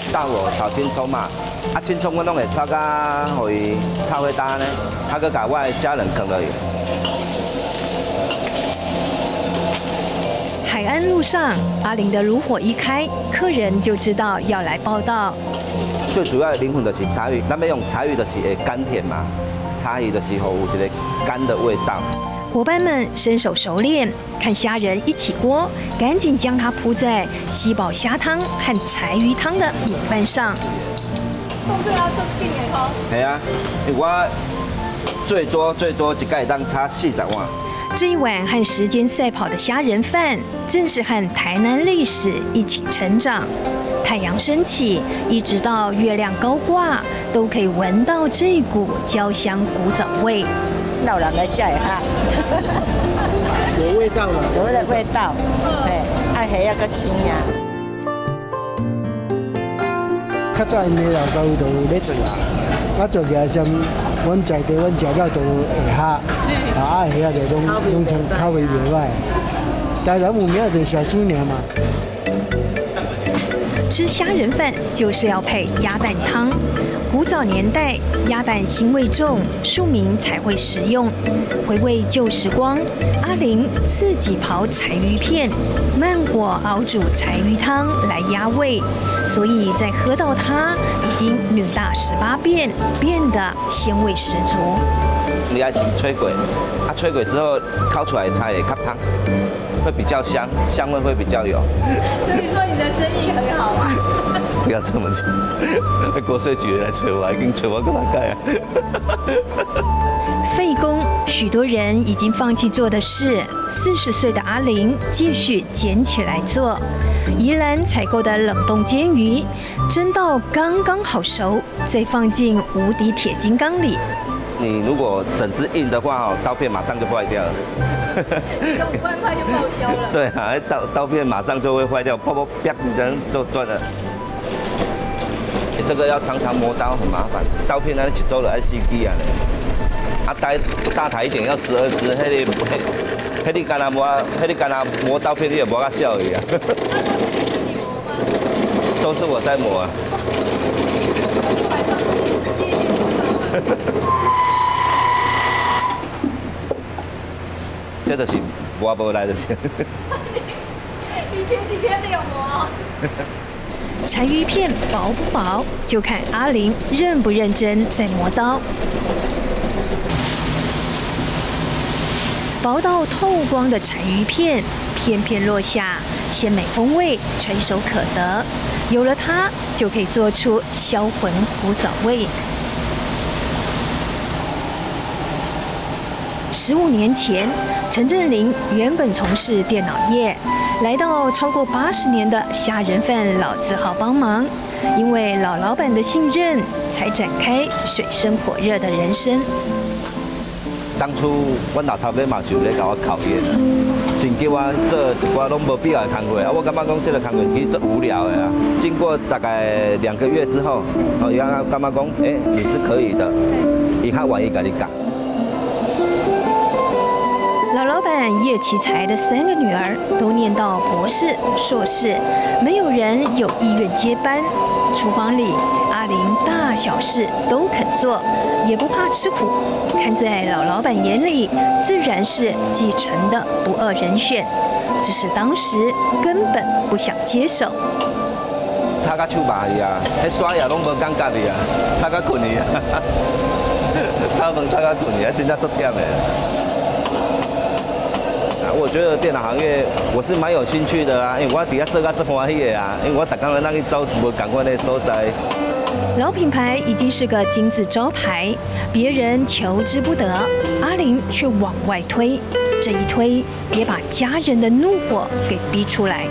豆哦，炒青葱嘛，青葱我拢会炒甲，互伊炒伙干呢，佮甲我的虾仁放落去。 海岸路上，阿玲的炉火一开，客人就知道要来报到。 最主要的灵魂就是柴鱼，咱要用柴鱼就是会甘甜嘛，柴鱼就是互有一个甘的味道。 伙伴们身手熟练，看虾仁一起锅，赶紧将它铺在吸饱虾汤和柴鱼汤的米饭上。 这要做定的吼。 系啊，我最多一盖当差40碗。 这一碗和时间赛跑的虾仁饭，正是和台南历史一起成长。太阳升起，一直到月亮高挂，都可以闻到这股焦香古早味。 老人来吃哈， 有味道了， 有那味道，哎，爱虾要个青呀。 较早因的老师傅都有咧做啊，我做起来像阮食地，阮食到都会虾，虾就拢成口味袂歹。台南有名就小酥娘嘛。 吃虾仁饭就是要配鸭蛋汤。古早年代，鸭蛋腥味重，庶民才会食用。回味旧时光，阿玲自己刨柴鱼片，慢火熬煮柴鱼汤来压味，所以在喝到它已经女大18变，变得鲜味十足。 你要先吹过，吹过之后烤出来的菜会较香，会比较香，香味会比较有。 所以说你的生意很好啊。 不要这么讲，国税局来催我，已经催我过来改啊。 废工，许多人已经放弃做的事，40岁的阿玲继续捡起来做。宜兰采购的冷冻煎鱼，蒸到刚刚好熟，再放进无敌铁金刚里。 你如果整只硬的话，刀片马上就坏掉了。 5万块就报销了。 对啊，刀片马上就会坏掉，啪一声就断了。这个要常常磨刀很麻烦，刀片那一周就要4支啊。大台一点要12支，迄你干那磨刀片，你也磨到笑而已啊。都是我在磨啊。这就是我无来的钱。 你前几天没有磨。 柴鱼片薄不薄，就看阿玲认不认真在磨刀。薄到透光的柴鱼片，片片落下，鲜美风味垂手可得。有了它，就可以做出销魂古早味。15年前，陈振林原本从事电脑业，来到超过80年的虾仁饭老字号帮忙。因为老老板的信任，才展开水深火热的人生。 当初阮老头家嘛是有咧甲我考验啊，先叫我做一寡拢无必要的工作啊，我感觉讲这个工作其实足无聊的啊。经过大概2个月之后，伊感觉讲，你是可以的，伊较愿意甲你教。 老老板叶其才的3个女儿都念到博士、硕士，没有人有意愿接班。厨房里，阿玲大小事都肯做，也不怕吃苦。看在老老板眼里，自然是继承的不二人选。只是当时根本不想接手。 擦甲手麻去啊，迄刷牙拢无感觉去啊，擦甲困去啊，擦饭擦甲困去啊，真正足忝的。我觉得电脑行业我是蛮有兴趣的啊，因为我底下做甲足欢喜的啊，因为我逐工咱去走无同款的所在。 老品牌已经是个金字招牌，别人求之不得，阿玲却往外推，这一推也把家人的怒火给逼出来。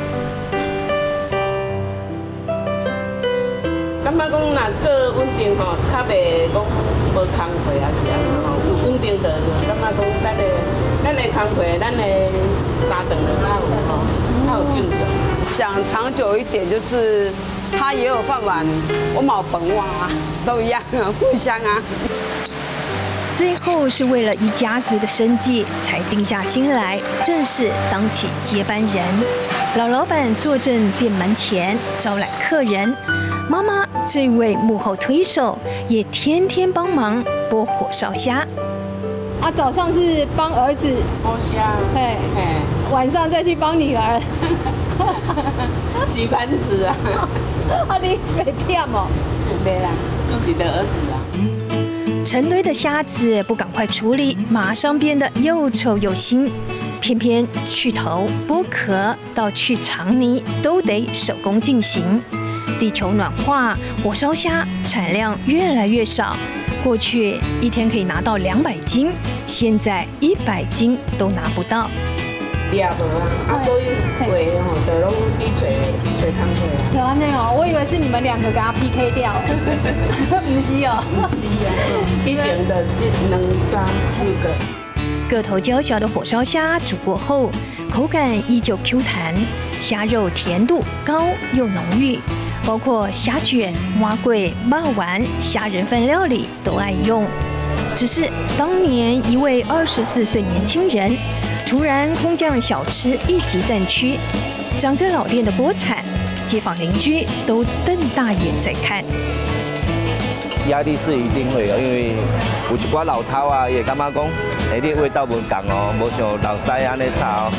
感觉讲若做稳定吼，较袂讲无工课啊是安怎吼，有稳定的，感觉讲咱的工课，咱的3顿的较有吼，较有正常。 想长久一点，就是他也有饭碗，我冇本碗啊，都一样啊，互相啊。 最后是为了一家子的生计，才定下心来，正式当起接班人。老老板坐镇店门前，招揽客人。 妈妈这位幕后推手也天天帮忙剥火烧虾。 啊，早上是帮儿子剥虾， 嘿，晚上再去帮女儿。 洗盘子啊， 啊，你没忝哦？ 没啦，自己的儿子啊。 成堆的虾子不赶快处理，马上变得又臭又腥。偏偏去头、剥壳到去肠泥都得手工进行。地球暖化，火烧虾产量越来越少。过去一天可以拿到200斤，现在100斤都拿不到。 抓无啊，所以会吼，就拢去找工课啊。 有安尼哦，我以为是你们2个给他 PK 掉，不是哦。 不是啊，以前的这2、3、4个。 个头娇小的火烧虾煮过后，口感依旧 Q 弹，虾肉甜度高又浓郁。包括虾卷、蛙粿、肉丸、虾仁饭料理都爱用。只是当年一位24岁年轻人突然空降小吃1级战区，长着老店的锅铲，街坊邻居都瞪大眼在看。 压力是一定会有，因为有一寡老头啊，伊会感觉讲，你味道无同哦，无像老师安尼炒。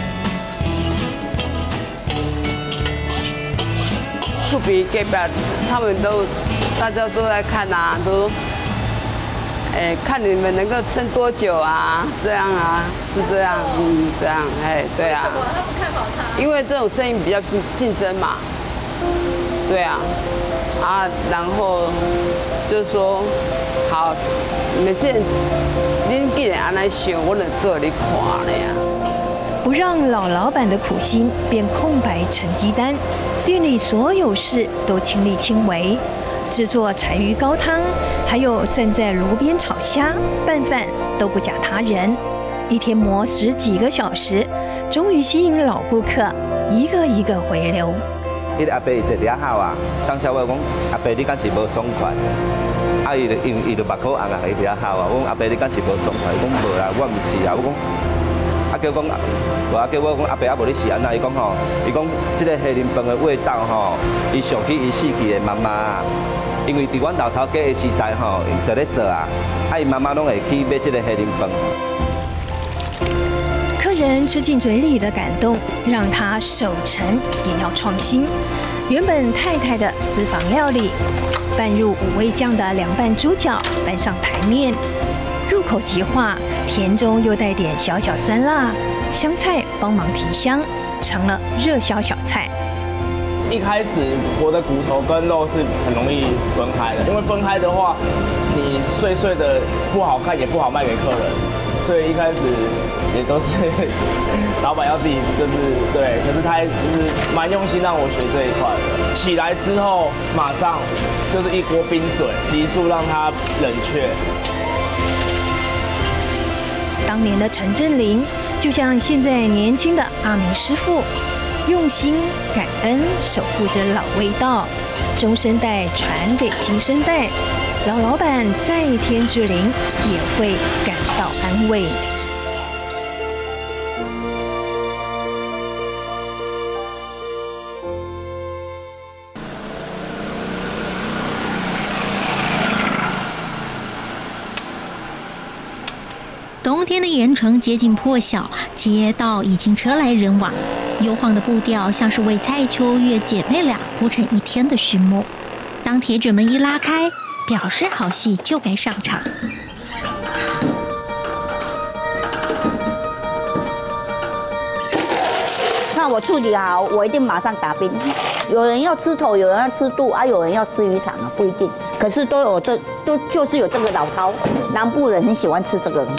触鼻隔壁，他们大家都在看啊，都，看你们能够撑多久啊？这样啊，是这样，这样，对啊。 为什么他们看好他？ 因为这种生意比较竞争嘛，对啊，然后就是说，好，你们这，恁既然安尼想，我能做你看了呀。 不让老板的苦心变空白成绩单，店里所有事都亲力亲为，制作柴鱼高汤，还有站在炉边炒虾、拌饭都不假他人。一天磨10几个小时，终于吸引老顾客一个一个回流。 迄个阿伯伊坐伫遐好啊，当时我讲阿伯你敢是无爽快？伊就目眶红啊，伊伫遐好啊。我讲阿伯你敢是无爽快？伊讲无啦，我毋是啊。我讲。叫讲，叫我讲阿伯啊，无你是安那？伊讲吼，伊讲即个虾仁饭的味道吼，伊想起伊死去的妈妈，因为伫阮老头家的时代吼，就咧做啊，伊妈妈拢会去买即个虾仁饭。 客人吃进嘴里的感动，让他守成也要创新。原本太太的私房料理，拌入5味酱的凉拌猪脚搬上台面。入口即化，甜中又带点小小酸辣，香菜帮忙提香，成了热销小菜。 一开始我的骨头跟肉是很容易分开的，因为分开的话，你碎碎的不好看，也不好卖给客人，所以一开始也都是老板要自己就是对，可是他就是蛮用心让我学这一块的。起来之后马上就是一锅冰水，急速让它冷却。 当年的陈振林，就像现在年轻的阿明师傅，用心感恩守护着老味道，中生代传给新生代，老板在天之灵也会感到安慰。 冬天的盐城接近破晓，街道已经车来人往，悠晃的步调像是为蔡秋月姐妹俩铺成一天的序幕。当铁卷门一拉开，表示好戏就该上场。 那我处理好，我一定马上打冰。有人要吃头，有人要吃肚啊，有人要吃鱼肠啊，不一定。可是都就是有这个老饕，南部人很喜欢吃这个。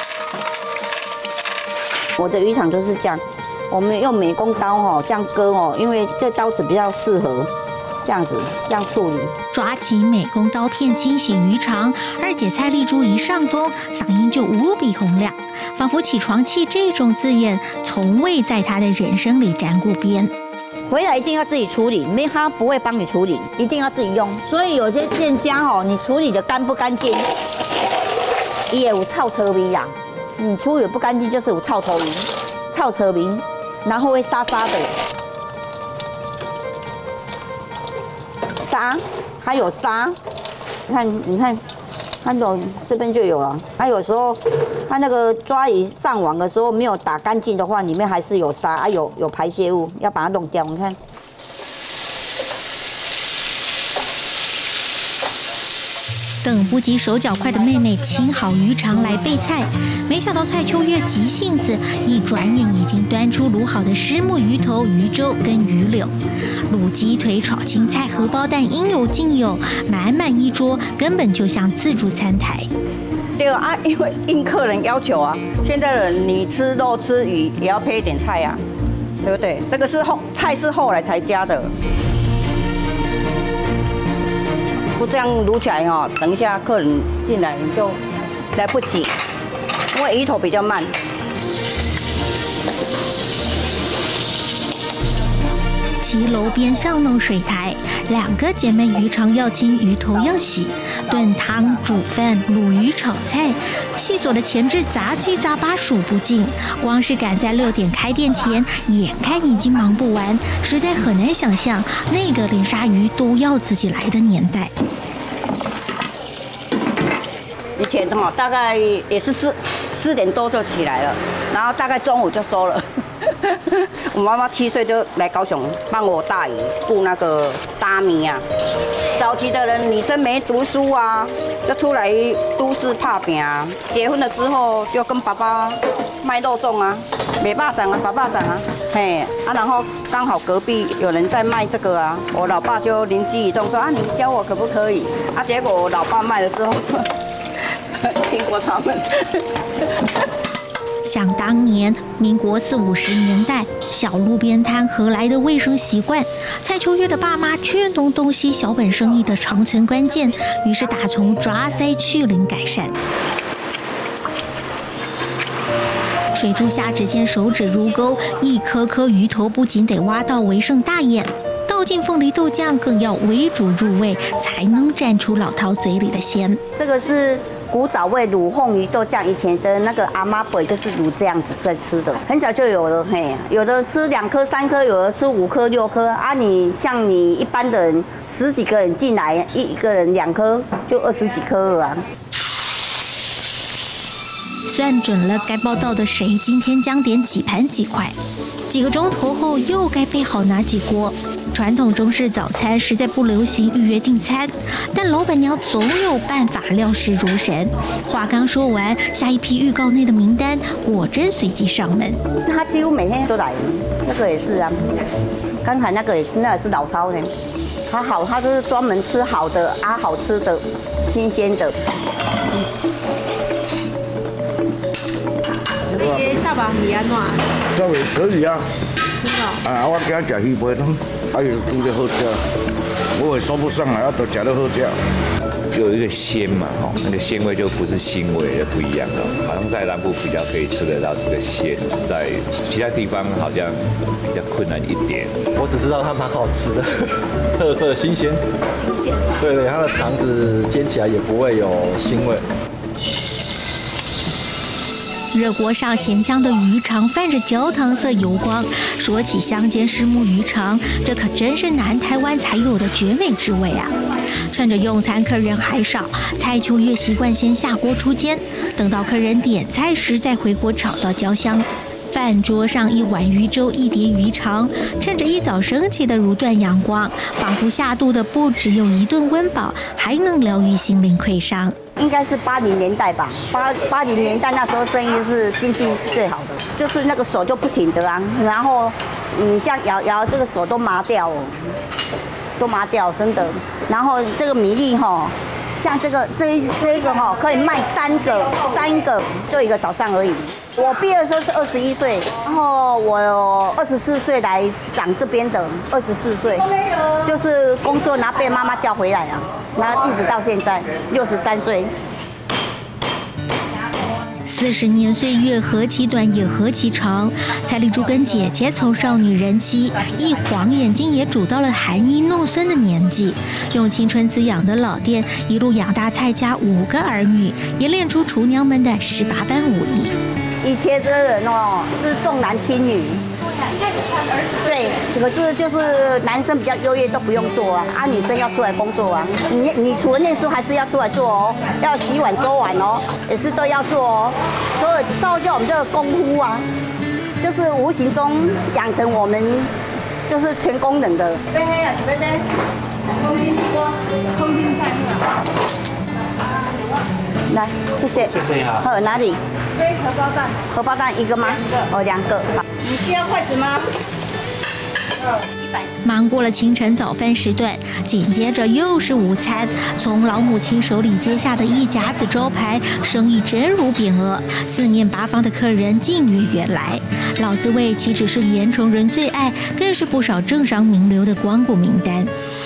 我的鱼肠就是这样，我们用美工刀哦，这样割哦，因为这刀子比较适合这样子这样处理。 抓起美工刀片清洗鱼肠，二姐蔡丽珠一上风，嗓音就无比洪亮，仿佛起床气这种字眼从未在她的人生里沾过边。 回来一定要自己处理，没他不会帮你处理，一定要自己用。所以有些店家哦，你处理的干不干净，也有臭臭味呀。你处理不干净就是有臭臭味，臭臭味，然后会沙沙的。 沙，它有沙，你看。它这边就有了，它有时候它那个抓鱼上网的时候没有打干净的话，里面还是有沙啊，有排泄物，要把它弄掉。你看， 等不及手脚快的妹妹清好鱼肠来备菜，没想到蔡秋月急性子，一转眼已经端出卤好的虱目鱼头、鱼粥跟鱼柳，卤鸡腿、炒青菜、荷包蛋应有尽有，满满一桌，根本就像自助餐台。 对啊，因为应客人要求啊，现在的人你吃肉吃鱼也要配一点菜啊，对不对？这个是菜是后来才加的。不这样卤起来哦，等一下客人进来就来不及，因为鱼头比较慢。 骑楼边巷弄水台，两个姐妹鱼肠要清，鱼头要洗，炖汤、煮饭、卤鱼、炒菜，细琐的前置杂七杂八数不尽。光是赶在6点开店前，眼看已经忙不完，实在很难想象那个连鲨鱼都要自己来的年代。 以前大概也是4点多就起来了，然后大概中午就收了。我妈妈7岁就来高雄帮我大姨顾那个大米啊。早期的人女生没读书啊，就出来都市打拼啊。结婚了之后就跟爸爸卖肉粽啊，卖肉粽啊，打肉粽啊，嘿啊，然后刚好隔壁有人在卖这个啊，我老爸就灵机一动说啊，你教我可不可以？啊，结果我老爸卖了之后。听过他们。 想当年，民国40、50年代，小路边摊何来的卫生习惯？蔡秋月的爸妈却东东西小本生意的长存关键，于是打从抓塞去鳞改善。水柱下只见手指如钩，一颗颗鱼头不仅得挖到为剩大眼，倒进凤梨豆酱更要微煮入味，才能蘸出老饕嘴里的鲜。 这个是古早味卤凤梨豆酱，以前的那个阿妈辈就是卤这样子在吃的，很早就有了。嘿，有的吃2颗、3颗，有的吃5颗、6颗啊。像你一般的人10几个人进来，一个人2颗就20几颗了啊。 算准了该报道的谁今天将点几盘几块，几个钟头后又该备好哪几锅。传统中式早餐实在不流行预约订餐，但老板娘总有办法料事如神。话刚说完，下一批预告内的名单果真随即上门。 他几乎每天都来，这个也是啊，刚才那个也是，那也是老饕呢。他好，他就是专门吃好的啊，好吃的，新鲜的。 你扫把鱼安怎？ 扫把可以啊。啊，我今吃鱼皮汤，还有煮得好吃，我也说不上来，我都吃得好吃。 有一个鲜嘛，那个鲜味就不是腥味的，不一样的。好像在南部比较可以吃得到这个鲜，在其他地方好像比较困难一点。 我只知道它蛮好吃的，特色新鲜。 新鲜。 对对，它的肠子煎起来也不会有腥味。 热锅上咸香的鱼肠泛着焦糖色油光，说起香煎虱目鱼肠，这可真是南台湾才有的绝美之味啊！趁着用餐客人还少，蔡秋月习惯先下锅出煎，等到客人点菜时再回锅炒到焦香。饭桌上一碗鱼粥，一碟鱼肠，趁着一早升起的如断阳光，仿佛下肚的不只有一顿温饱，还能疗愈心灵溃伤。 应该是80年代吧，80年代那时候生意是经济是最好的，就是那个手就不停的啊，然后你这样摇，这个手都麻掉哦，都麻掉，真的。然后这个米粒哈，像这一个哈，可以卖3个，就1个早上而已。我毕业的时候是21岁，然后我24岁来长这边的，24岁，就是工作然后被妈妈叫回来啊，然后一直到现在63岁。 40年岁月何其短也何其长，蔡丽珠跟姐姐从少女人妻一晃眼睛也煮到了含饴弄孙的年纪，用青春滋养的老店一路养大蔡家5个儿女，也练出厨娘们的18般武艺。 以前的人哦是重男轻女，应该是传儿子。对， 对，可是就是男生比较优越，都不用做啊，女生要出来工作啊。你除了念书，还是要出来做哦，要洗碗收碗哦，也是都要做哦。所以造就我们这个功夫啊，就是无形中养成我们就是全功能的。贝贝啊，贝贝，空心地瓜，空心菜来，谢谢。 谢谢哈。 还有哪里？ 对，荷包蛋。 荷包蛋一个吗？哦，2个。好，你需要筷子吗？ 忙过了清晨早饭时段，紧接着又是午餐。从老母亲手里接下的一甲子招牌，生意真如匾额，四面八方的客人近于远来。老滋味岂止是盐城人最爱，更是不少政商名流的光顾名单。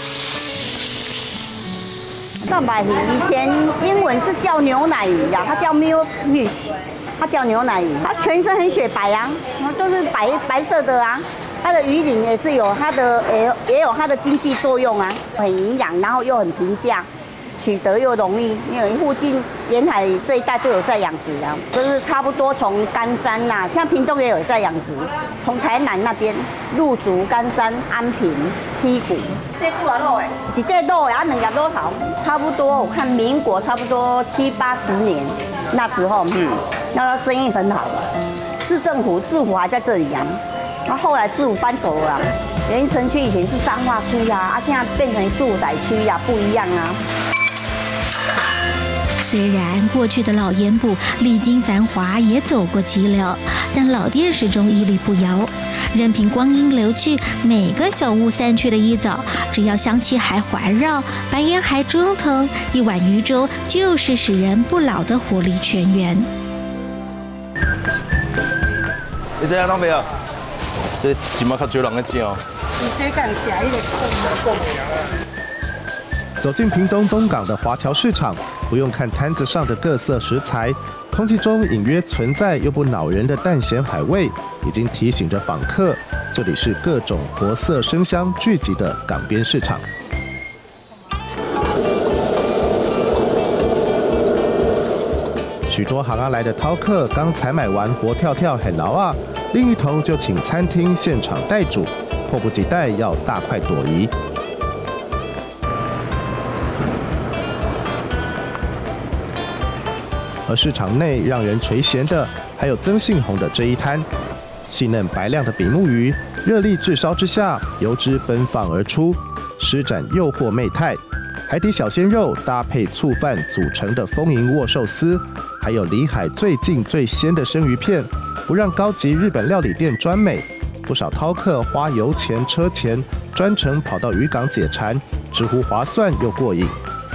上百鱼以前英文是叫牛奶鱼呀，它叫 milk fish， 它叫牛奶鱼，它全身很雪白啊，都是白色的啊。它的鱼鳞也是有它的也有它的经济作用啊，很营养，然后又很平价，取得又容易，因为附近沿海这一带都有在养殖啊，就是差不多从冈山呐，像屏东也有在养殖，从台南那边鹿竹、冈山、安平、七股。这猪肉哎，一只肉啊，2个多头，差不多我看民国差不多70、80年那时候，那生意很好，市府还在这里啊。然后后来市府搬走了，盐城区以前是商化区啊，现在变成住宅区呀，不一样啊。 虽然过去的老盐埔历经繁华，也走过寂寥，但老店始终屹立不摇。任凭光阴流去，每个小屋散去的一早，只要香气还环绕，白烟还蒸腾，一碗鱼粥就是使人不老的活力泉源。 你这样弄没有？这今麦较少人在吃哦。 走进屏东东港的华侨市场，不用看摊子上的各色食材，空气中隐约存在又不恼人的淡咸海味，已经提醒着访客，这里是各种活色生香聚集的港边市场。许多行阿来的饕客刚采买完活跳跳很劳啊，另一头就请餐厅现场代煮，迫不及待要大快朵颐。而市场内让人垂涎的，还有曾信宏的这一摊，细嫩白亮的比目鱼，热力炙烧之下，油脂奔放而出，施展诱惑媚态。海底小鲜肉搭配醋饭组成的丰盈握寿司，还有离海最近最鲜的生鱼片，不让高级日本料理店专美。不少饕客花油钱车钱，专程跑到渔港解馋，直呼划算又过瘾。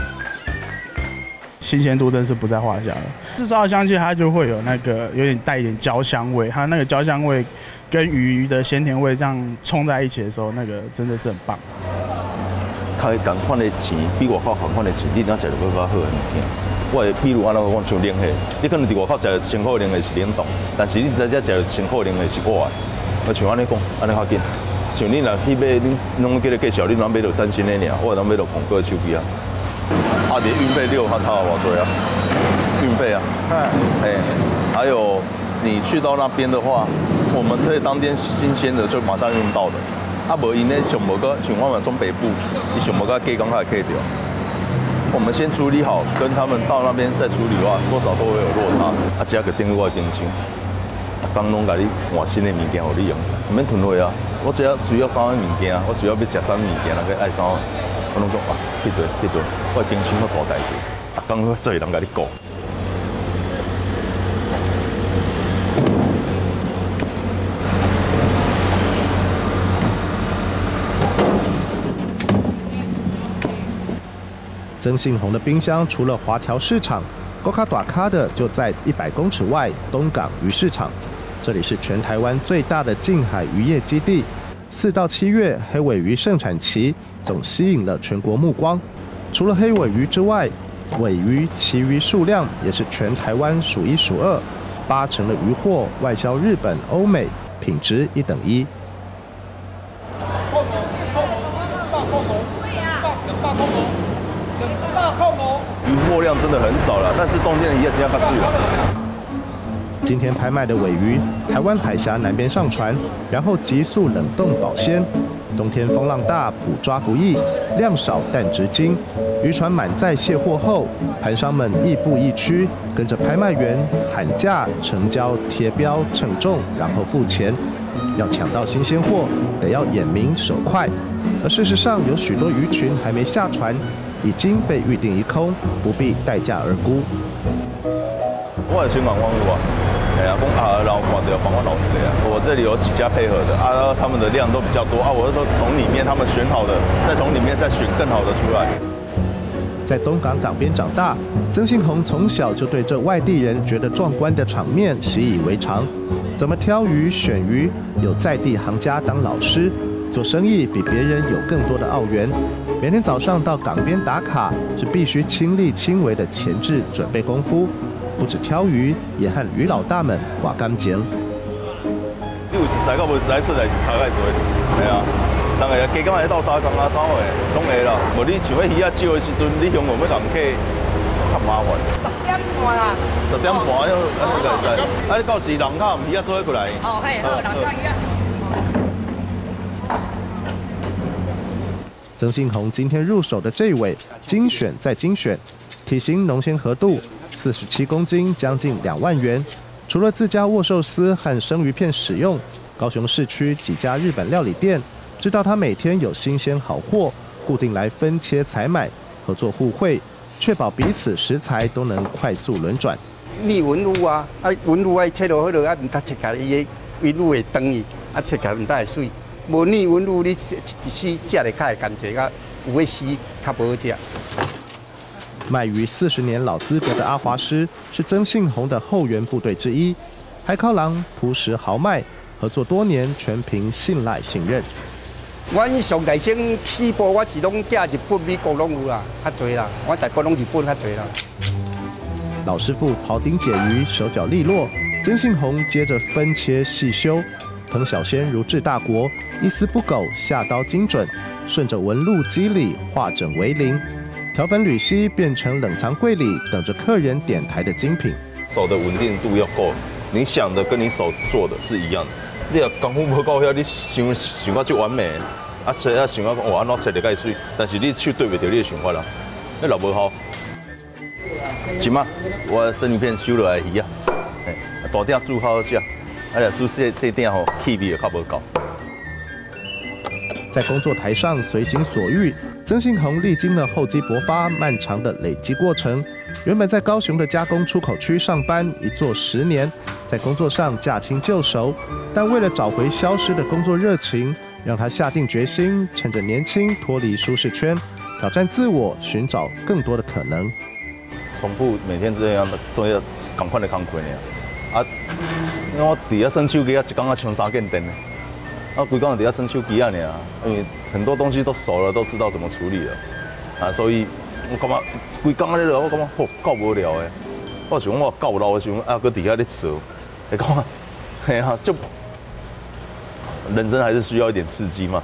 新鲜度真是不在话下了。炙烧的香气它就会有那个有点带一点焦香味，它那个焦香味跟鱼的鲜甜味这样冲在一起的时候，那个真的是很棒。 开同款的钱，比外口同款的钱，你哪食着更较好的物件？我比如安怎讲像冷血，你可能伫外口食着清好冷的是冷冻，但是你在这食着清好冷的是活的。我像安尼讲，安尼较紧。像你若去买，恁拢叫你介绍，你拢买到3星的尔，我拢买到澎哥的手机啊。啊，连运费6块掏多少啊？运费啊，还有你去到那边的话，我们可以当天新鲜的就马上用到的。啊，无因咧上无个像我们中北部，你上无个加工还可以掉。我们先处理好，跟他们到那边再处理的话，多少都会有落差。啊，只要个订我的定金，刚拢甲你换新的物件互你用，唔免囤货啊。我只要需要啥物物件，我需要要食啥物物件，那个爱啥，我拢讲啊，迄对，我定金我大大个，逐工做人甲你顾。 曾信宏的冰箱除了华侨市场，高卡短卡的就在100公尺外东港鱼市场。这里是全台湾最大的近海渔业基地。4到7月黑尾鱼盛产期，总吸引了全国目光。除了黑尾鱼之外，尾鱼、旗鱼数量也是全台湾数1数2，80%的鱼货外销日本、欧美，品质1等1。 鱼货量真的很少了，但是冬天的鱼也比较较水了。 今天拍卖的尾鱼，台湾海峡南边上船，然后急速冷冻保鲜。冬天风浪大，捕抓不易，量少但值金。渔船满载卸货后，盘商们亦步亦趋，跟着拍卖员喊价、成交、贴标、称重，然后付钱。要抢到新鲜货，得要眼明手快。而事实上，有许多鱼群还没下船，已经被预定一空，不必待价而沽。 我是新港湾户啊。哎呀，然后管的访问老师的呀，我这里有几家配合的啊，他们的量都比较多啊，我是说从里面他们选好的，再从里面再选更好的出来。 在东港港边长大，曾信宏从小就对这外地人觉得壮观的场面习以为常。怎么挑鱼、选鱼，有在地行家当老师，做生意比别人有更多的澳元。每天早上到港边打卡，是必须亲力亲为的前置准备功夫。不止挑鱼，也和渔老大们挂感情。 你有实在到无实在，做代志差介多。系啊，人个加减来斗相共啊，3个拢会啦。无你像迄鱼啊少的时阵，你向我们人客较麻烦。10点半啦。10点半安尼个会使。啊，你到时人较鱼啊做伙过来。哦，嘿，好，人较鱼啊。 曾信宏今天入手的这尾，精选再精选，体型浓鲜合度。47公斤，将近2万元。除了自家握寿司和生鱼片使用，高雄市区几家日本料理店知道他每天有新鲜好货，固定来分切采买，合作互惠，确保彼此食材都能快速轮转。 你纹路啊，纹路爱切落去落啊，唔得切开伊纹路会长伊，啊切开唔得会水。无你纹路你吃的较会感觉较有诶丝较无好食。 卖鱼40年老资格的阿华师是曾信宏的后援部队之一，海口人朴实豪迈，合作多年，全凭信赖信任。 阮上大先起步，我是拢寄日本、美国拢有啦，较侪啦。我大部拢日本较侪啦。 老师傅庖丁解鱼，手脚利落，曾信宏接着分切细修，烹小鲜如治大国，一丝不苟，下刀精准，顺着纹路肌理化整为零。调粉铝锡变成冷藏柜里等着客人点台的精品。 手的稳定度要够，你想的跟你手做的是一样的。你若功夫无够遐，你想到就完美，啊切啊想到讲安怎切得介水，但是你手对不着你的想法啦，那老无好。今嘛，我生鱼片收落来鱼啊，大鼎煮好食，煮细鼎吼，气味也较无够。 在工作台上随心所欲。曾信宏历经了厚积薄发漫长的累积过程，原本在高雄的加工出口区上班，一做10年，在工作上驾轻就熟，但为了找回消失的工作热情，让他下定决心，趁着年轻脱离舒适圈，挑战自我，寻找更多的可能。 重复每天这样做一同款的工课呢，啊，因为我伫遐耍手机啊，一天啊充3件电呢。啊，规工伫遐耍手机啊尔，因为很多东西都熟了，都知道怎么处理了，啊，所以我感觉规工咧，我感觉好够无聊诶。我想我够老的时候，啊，搁伫遐咧做，会感觉，嘿啊，就人生还是需要一点刺激嘛。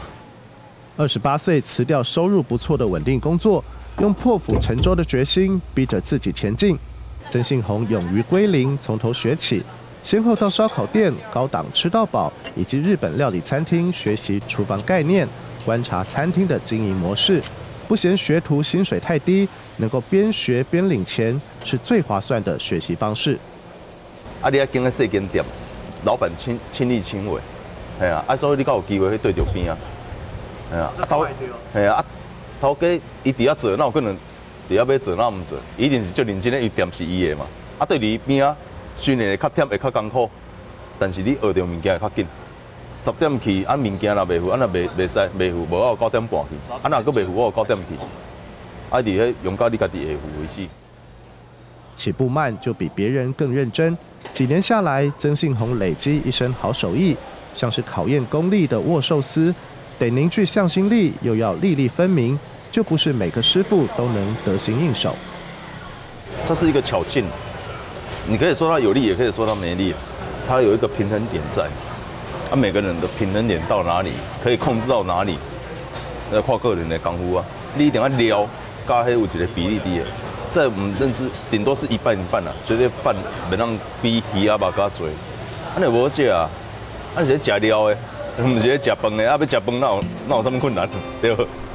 28岁辞掉收入不错的稳定工作，用破釜沉舟的决心逼着自己前进。曾信宏勇于归零，从头学起。先后到烧烤店、高档吃到饱以及日本料理餐厅学习厨房概念，观察餐厅的经营模式，不嫌学徒薪水太低，能够边学边领钱是最划算的学习方式。 啊，你要经个细间店，老板亲力亲为，系啊，所以你才有机会去对着边啊，系啊，系啊，头家伊伫遐做，那有可能伫遐要做，那唔做，一定是最认真的，伊店是伊的嘛，啊对离边啊。训练会较忝，会较艰苦，但是你学到物件会较紧。10点去，啊物件若袂赴，啊若袂使袂赴，无我9点半去，啊若佫袂赴，我9点去。啊，伫迄用到你家己会赴为止。 起步慢就比别人更认真，几年下来，曾信宏累积一身好手艺，像是考验功力的握寿司，得凝聚向心力，又要粒粒分明，就不是每个师傅都能得心应手。 这是一个巧劲。你可以说它有力，也可以说它没力，它有一个平衡点在。啊，每个人的平衡点到哪里，可以控制到哪里，要靠个人的功夫啊。你一定要撩，加迄有一个比例伫的， 在我们认知，顶多是一半一半啦，绝对饭袂让比鱼啊肉较多。安尼无食啊，安是食料的，唔是食饭的，啊要食饭哪有什么困难？对。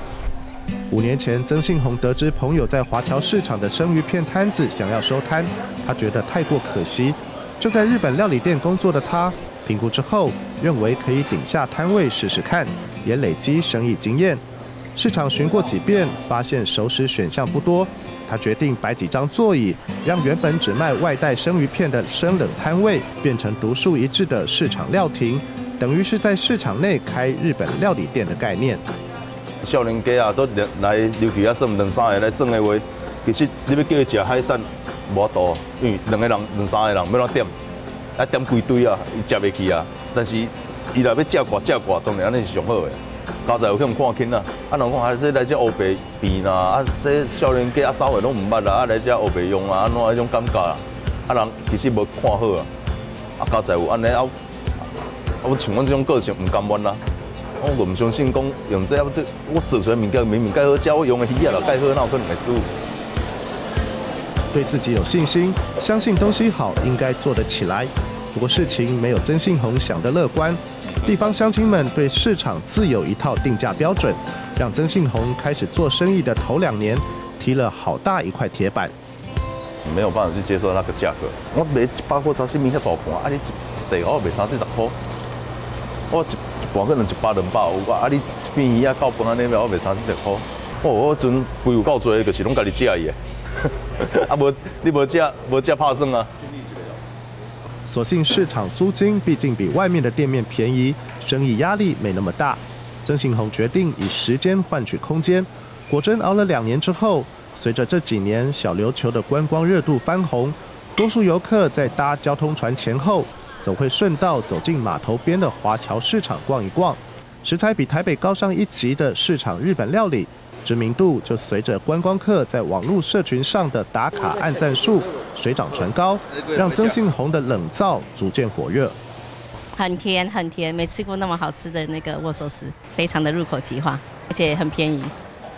5年前，曾信宏得知朋友在华侨市场的生鱼片摊子想要收摊，他觉得太过可惜。就在日本料理店工作的他，评估之后认为可以顶下摊位试试看，也累积生意经验。市场巡过几遍，发现熟食选项不多，他决定摆几张座椅，让原本只卖外带生鱼片的生冷摊位变成独树一帜的市场料亭，等于是在市场内开日本料理店的概念。 少年家啊，都来尤其啊，算2、3个来算的话，其实你要叫伊食海产无多，因为2个人、2、3个人要怎点，啊点规堆啊，伊食袂去啊。但是伊若要食寡，当然安尼是上好的。刚才有去看轻啊，啊人讲啊，这来这乌白片啦，啊这少年家啊稍微拢唔捌啦，啊来这乌白用啊，安怎迄种感觉啦，啊人其实无看好啊，啊刚才有安尼啊，我像阮这种个性唔甘愿啦。我唔相信讲用这我做出来物件明明介好食，我用的鱼啊，介好，哪有可能会输？ 对自己有信心，相信东西好应该做得起来。不过事情没有曾信宏想的乐观，地方乡亲们对市场自有一套定价标准，让曾信宏开始做生意的头2年提了好大一块铁板。 没有办法去接受那个价格。我卖1把块炒西米遐大盘，啊你一地我卖30、40块，我一盘可能100、200有，啊你一片鱼啊到饭安尼卖我卖30、40块，我阵规有够多，就是拢家己食伊的。啊无你无食拍算啊。 所幸市场租金毕竟比外面的店面便宜，生意压力没那么大。曾信宏决定以时间换取空间，果真熬了2年之后，随着这几年小琉球的观光热度翻红，多数游客在搭交通船前后，总会顺道走进码头边的华侨市场逛一逛。食材比台北高上一级的市场日本料理，知名度就随着观光客在网络社群上的打卡按赞数水涨船高，让曾信宏的冷灶逐渐火热。 很甜很甜，没吃过那么好吃的那个握寿司，非常的入口即化，而且很便宜。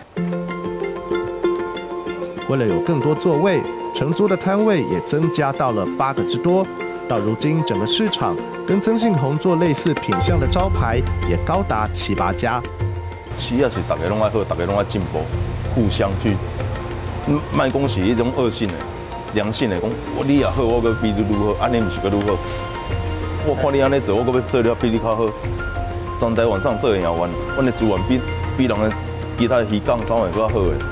为了有更多座位，承租的摊位也增加到了8个之多。到如今，整个市场跟曾信宏做类似品项的招牌也高达7、8家。 企业是大家拢爱好，大家拢爱进步，互相去，卖讲是一种恶性的、良性的，讲你也好，我搁比你如何，安尼唔是搁如何？我看你安尼做，我搁要做了比你较好。全台湾上做会赢完，阮的资源比人的其他的鱼港稍微搁较好的。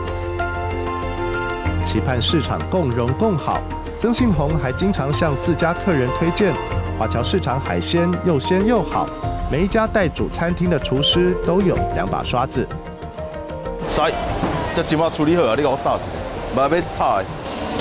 期盼市场共荣共好，曾信宏还经常向自家客人推荐华侨市场海鲜又鲜又好。每一家带主餐厅的厨师都有2把刷子。 使，这即马处理好啊！你给我杀死，不要炒的。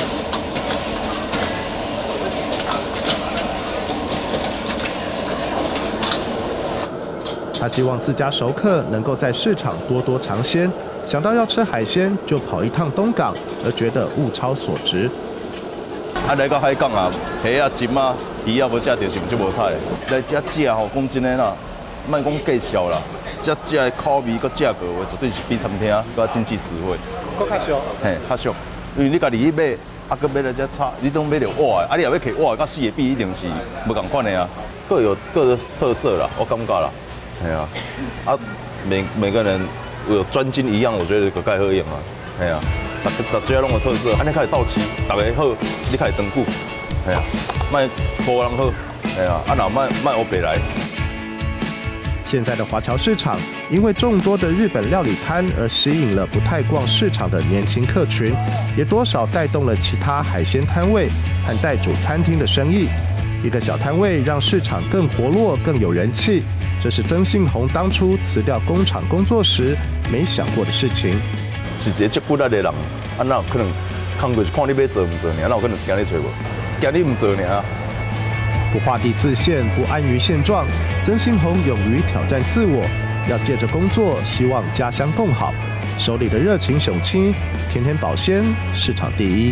他希望自家熟客能够在市场多多尝鲜，想到要吃海鲜就跑一趟东港，而觉得物超所值。 啊，来到海港啊，虾啊、金啊、鱼啊，无食到是就无菜。来这食吼，讲真诶啦，莫讲计销啦，这食的口味佮价格，话绝对是比餐厅佮经济实惠。 佮较俗。 嘿，较俗，因为你家己去买，啊，佮买来这炒，你拢买着活的，啊，你若要摕活的，佮死的比一定是无共款的啊，各有各的特色啦，我感觉啦，系啊，啊，每个人有专精一样，我觉得个盖好用啊，系啊。10家拢有特色，安尼开始到期，大家好，你开始长久，系啊，卖波人好，系啊，啊若卖欧北来。 现在的华侨市场，因为众多的日本料理摊而吸引了不太逛市场的年轻客群，也多少带动了其他海鲜摊位和带主餐厅的生意。一个小摊位让市场更活络、更有人气，这是曾信宏当初辞掉工厂工作时没想过的事情。 是一个接骨力的人，啊，哪有可能看过去看你要做唔做呢？哪有可能今日找无？今日唔做呢？ 不画地自限，不安于现状，曾信宏勇于挑战自我，要借着工作，希望家乡更好。手里的热情雄青，天天保鲜，市场第一。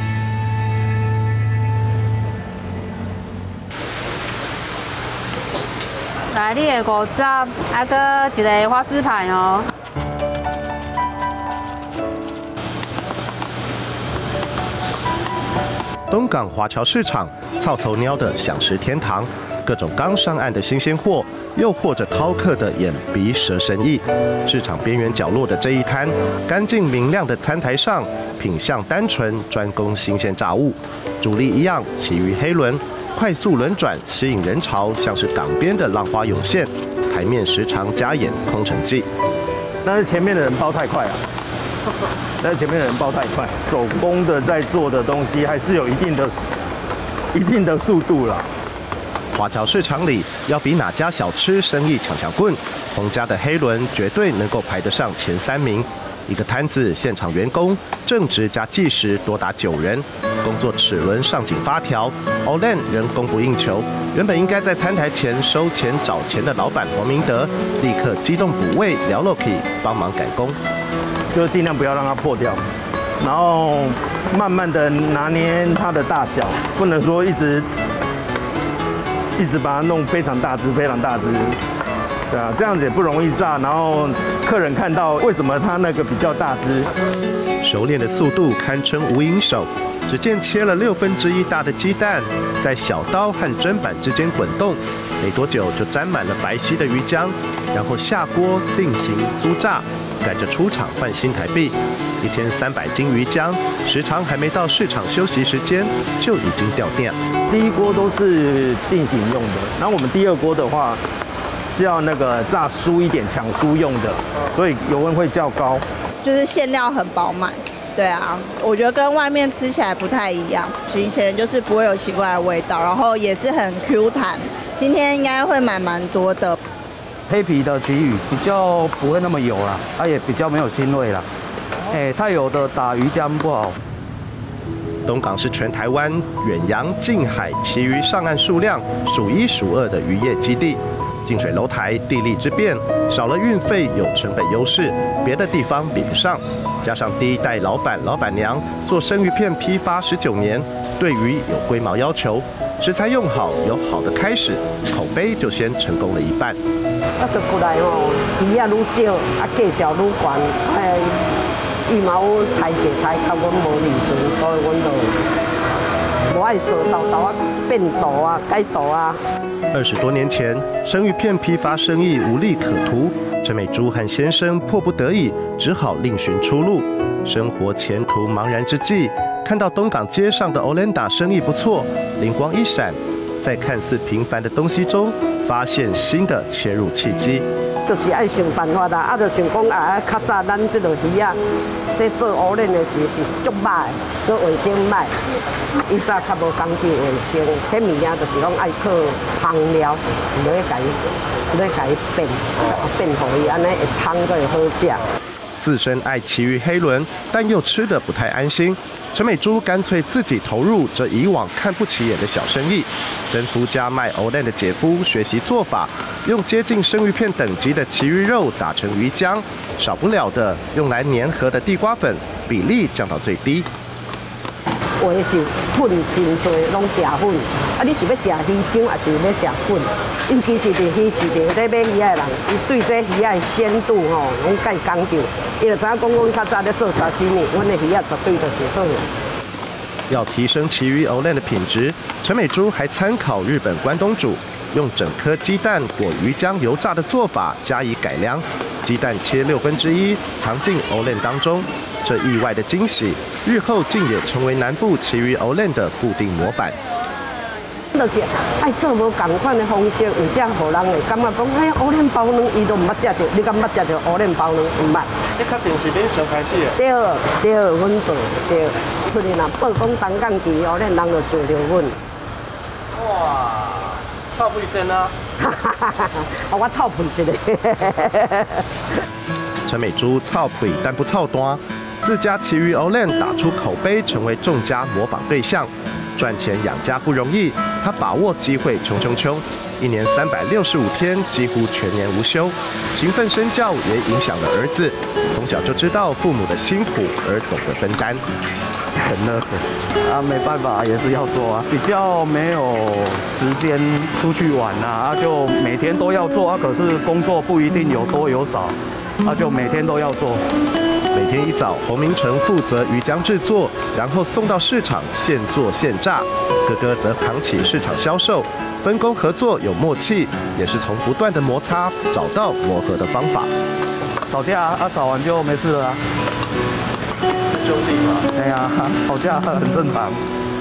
来，你的50，啊，搁一个花枝排哦。 东港华侨市场草头鸟的享食天堂，各种刚上岸的新鲜货，又或者饕客的眼鼻舌身意。市场边缘角落的这一摊，干净明亮的餐台上，品相单纯，专供新鲜炸物。主力一样，其余黑轮快速轮转，吸引人潮，像是港边的浪花涌现。台面时常加演空城计， 但是前面的人包太快了。但是前面的人包太快，手工的在做的东西还是有一定的速度啦。 华侨市场里要比哪家小吃生意抢棍，洪家的黑轮绝对能够排得上前3名。一个摊子现场员工正职加计时多达9人，工作齿轮上紧发条 ，Olen 仍供不应求。原本应该在餐台前收钱找钱的老板黄明德，立刻机动补位聊 Loki 帮忙赶工。 就尽量不要让它破掉，然后慢慢的拿捏它的大小，不能说一直把它弄非常大只，对啊，这样子也不容易炸，然后客人看到为什么它那个比较大只。 熟练的速度堪称无影手，只见切了1/6大的鸡蛋，在小刀和砧板之间滚动，没多久就沾满了白皙的鱼浆，然后下锅定型酥炸。赶着出场换新台币，1天300斤鱼浆，时常还没到市场休息时间就已经掉电。 第一锅都是定型用的，然后我们第2锅的话是要那个炸酥一点、抢酥用的，所以油温会较高。 就是馅料很饱满，对啊，我觉得跟外面吃起来不太一样，新鲜就是不会有奇怪的味道，然后也是很 Q 弹。今天应该会买蛮多的。 黑皮的旗鱼比较不会那么油啦，它也比较没有腥味啦。太油的打鱼浆不好。 东港是全台湾远洋近海旗鱼上岸数量数1数2的渔业基地。近水楼台地利之便，少了运费有成本优势，别的地方比不上。加上第1代老板老板娘做生鱼片批发19年，对鱼有龟毛要求，食材用好有好的开始，口碑就先成功了一半。 就过来吼，鱼啊愈少，价钱愈悬，伊嘛有抬价抬，甲阮无利润，所以阮就无爱做豆变豆改豆 20多年前，生鱼片批发生意无利可图，陈美珠和先生迫不得已，只好另寻出路。生活前途茫然之际，看到东港街上的 Olenda 生意不错，灵光一闪，在看似平凡的东西中发现新的切入契机。 就是爱想办法啦，就想讲较早咱这个鱼在做乌链的时是足歹，搁卫生歹，以早较无讲究卫生，迄物件就是讲爱靠烹料，来甲伊变互伊安尼会香搁会好食。 自身爱旗鱼黑轮，但又吃得不太安心。陈美珠干脆自己投入这以往看不起眼的小生意，跟夫家卖Olen的姐夫学习做法，用接近生鱼片等级的旗鱼肉打成鱼浆，少不了的用来粘合的地瓜粉比例降到最低。 有的是粉真多，拢食粉。你是要食鱼浆，还是要食粉？尤其是伫鱼市场在买鱼的人，伊对这鱼的鲜度拢介讲究。伊就知影讲，阮较早咧做沙西米，阮的鱼绝对就是好。 要提升旗鱼Olen的品质，陈美珠还参考日本关东煮，用整颗鸡蛋裹鱼浆油炸的做法加以改良，鸡蛋切1/6藏进Olen当中。这意外的惊喜，日后竟也成为南部旗鱼Olen的固定模板。 就是爱做无同款的方式，有只互人会感觉讲，Olen包卵伊都毋捌食着，你敢捌食着Olen包卵？毋捌。 你确定是恁上开始的？ 对，阮做对。出去若报讲东港期Olen，人就想着阮。 哇，臭屁声啊！ 我臭屁一个。 陈美珠臭屁但不臭单，自家旗鱼Olen打出口碑，成为众家模仿对象。赚钱养家不容易，他把握机会冲，一年365天，几乎全年无休。勤奋身教也影响了儿子，从小就知道父母的辛苦而懂得分担。 很乐啊，没办法，也是要做啊，比较没有时间出去玩啊，就每天都要做啊。可是工作不一定有多有少，就每天都要做。 每天一早，洪明成负责鱼浆制作，然后送到市场现做现炸。哥哥则扛起市场销售，分工合作有默契，也是从不断的摩擦找到磨合的方法。 吵架啊，吵完就没事了啊。 兄弟嘛， 哎呀，吵架很正常。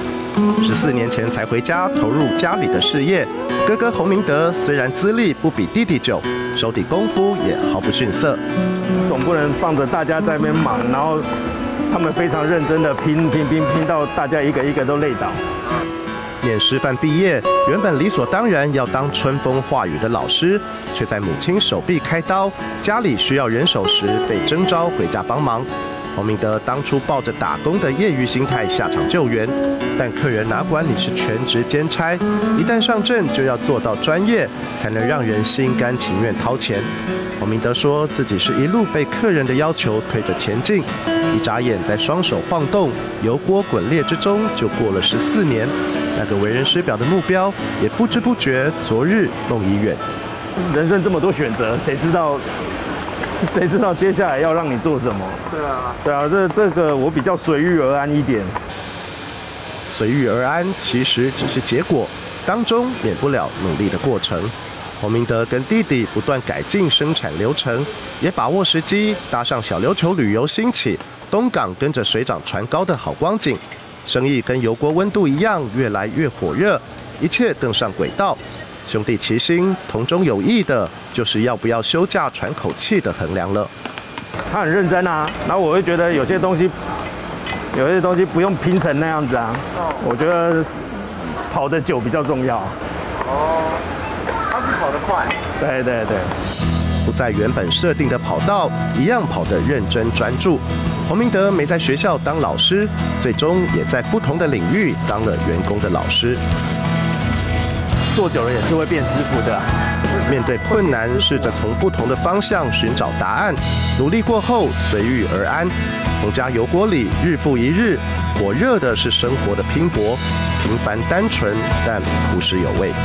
14年前才回家投入家里的事业。哥哥洪明德虽然资历不比弟弟久，手底功夫也毫不逊色。 总不能放着大家在那边忙，然后他们非常认真的拼到大家一个一个都累倒。 念师范毕业，原本理所当然要当春风化雨的老师，却在母亲手臂开刀，家里需要人手时被征召回家帮忙。洪明德当初抱着打工的业余心态下场救援，但客人哪管你是全职兼差，一旦上阵就要做到专业，才能让人心甘情愿掏钱。洪明德说自己是一路被客人的要求推着前进，一眨眼在双手晃动、油锅滚裂之中就过了14年，那个为人师表的目标也不知不觉昨日梦已远。 人生这么多选择，谁知道接下来要让你做什么？对啊，这个我比较随遇而安一点。 随遇而安其实只是结果，当中免不了努力的过程。洪明德跟弟弟不断改进生产流程，也把握时机，搭上小琉球旅游兴起，东港跟着水涨船高的好光景，生意跟油锅温度一样越来越火热，一切登上轨道。兄弟齐心，同中有异的，就是要不要休假喘口气的衡量了。 他很认真啊，然后我会觉得有些东西不用拼成那样子啊。我觉得跑得久比较重要。 哦，他是跑得快。 对。 不在原本设定的跑道，一样跑得认真专注。洪明德没在学校当老师，最终也在不同的领域当了员工的老师。 做久了也是会变师傅的。 面对困难，试着从不同的方向寻找答案，努力过后随遇而安。洪家油锅里日复一日，火热的是生活的拼搏，平凡单纯但朴实有味。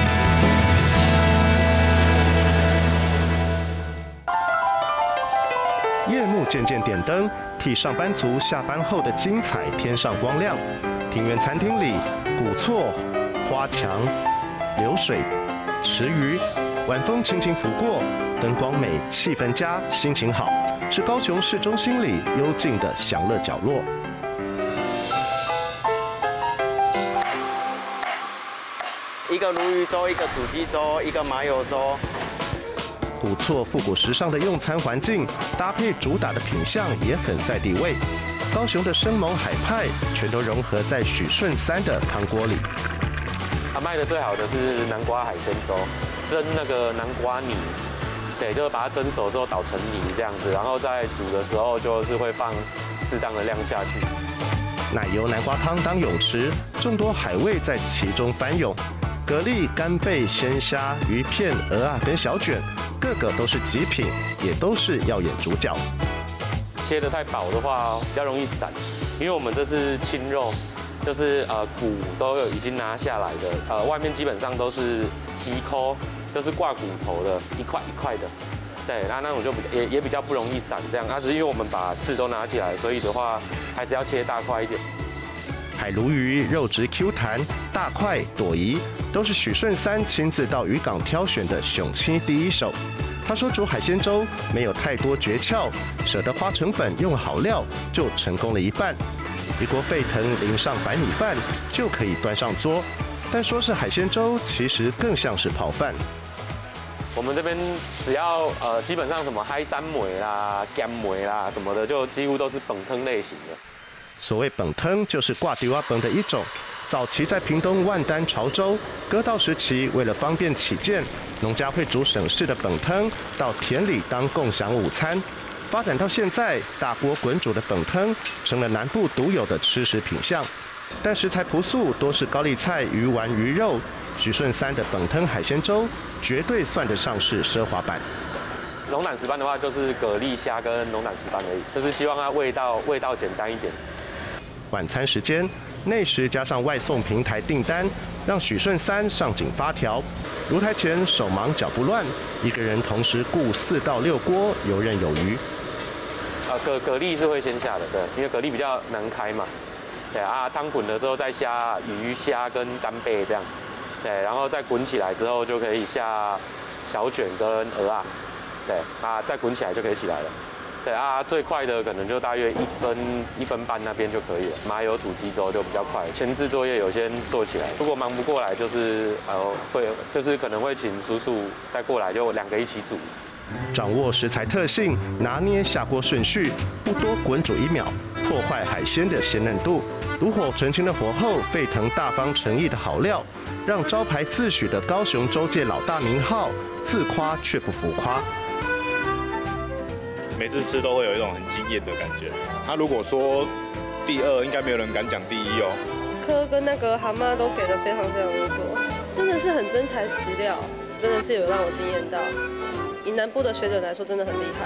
夜幕渐渐点灯，替上班族下班后的精彩添上光亮。庭园餐厅里，古厝、花墙、流水、池鱼，晚风轻轻拂过，灯光美，气氛佳，心情好，是高雄市中心里幽静的享乐角落。 一个鲈鱼粥，一个煮鸡粥，一个麻油粥。 古厝复古时尚的用餐环境，搭配主打的品相也很在地味。高雄的生猛海派，全都融合在许顺3的汤锅里。 它卖的最好的是南瓜海鲜粥，蒸那个南瓜泥，对，就是把它蒸熟之后捣成泥这样子，然后在煮的时候就是会放适当的量下去。 奶油南瓜汤当泳池，众多海味在其中翻涌，蛤蜊、干贝、鲜虾、鱼片、鹅啊跟小卷，个个都是极品，也都是耀眼主角。 切得太薄的话，比较容易散，因为我们这是清肉。就是骨都有已经拿下来的，外面基本上都是皮抠，就是挂骨头的，一块一块的，对，那种就也比较不容易散这样，只是因为我们把刺都拿起来，所以的话还是要切大块一点。 海鲈鱼肉质 Q 弹，大块朵颐，都是许顺3亲自到渔港挑选的雄妻第一手。他说煮海鲜粥没有太多诀窍，舍得花成本用好料，就成功了一半。一锅沸腾淋上白米饭就可以端上桌，但说是海鲜粥，其实更像是泡饭。 我们这边只要基本上什么海参糜啦、姜糜啦什么的，就几乎都是本汤类型的。 所谓本汤就是挂丢啊本的一种。早期在屏东万丹潮州，割稻时期为了方便起见，农家会煮省事的本汤到田里当共享午餐。发展到现在，大锅滚煮的本汤成了南部独有的吃食品项，但食材朴素，多是高丽菜、鱼丸、鱼肉。许顺3的本汤海鲜粥绝对算得上是奢华版。 龙胆石斑的话，就是蛤蜊虾跟龙胆石斑而已，就是希望它味道简单一点。 晚餐时间，内食加上外送平台订单，让许顺3上紧发条。炉台前手忙脚不乱，一个人同时顾4到6锅，游刃有余。 蛤蜊是会先下的，对，因为蛤蜊比较难开嘛。对啊，汤滚了之后再下鱼虾跟干贝这样，对，然后再滚起来之后就可以下小卷跟蚵仔，对啊，再滚起来就可以起来了。对啊，最快的可能就大约1分半那边就可以了。麻油煮鸡粥就比较快，前置作业有先做起来。如果忙不过来，就是可能会请叔叔再过来，就2个一起煮。 掌握食材特性，拿捏下锅顺序，不多滚煮1秒，破坏海鲜的鲜嫩度。炉火纯青的火候，沸腾大方诚意的好料，让招牌自诩的高雄州界老大名号自夸却不浮夸。 每次吃都会有一种很惊艳的感觉。他如果说第2，应该没有人敢讲第1哦。 蚵跟那个蛤蟆都给的非常非常的多，真的是很真材实料，真的是有让我惊艳到。以南部的水准来说，真的很厉害。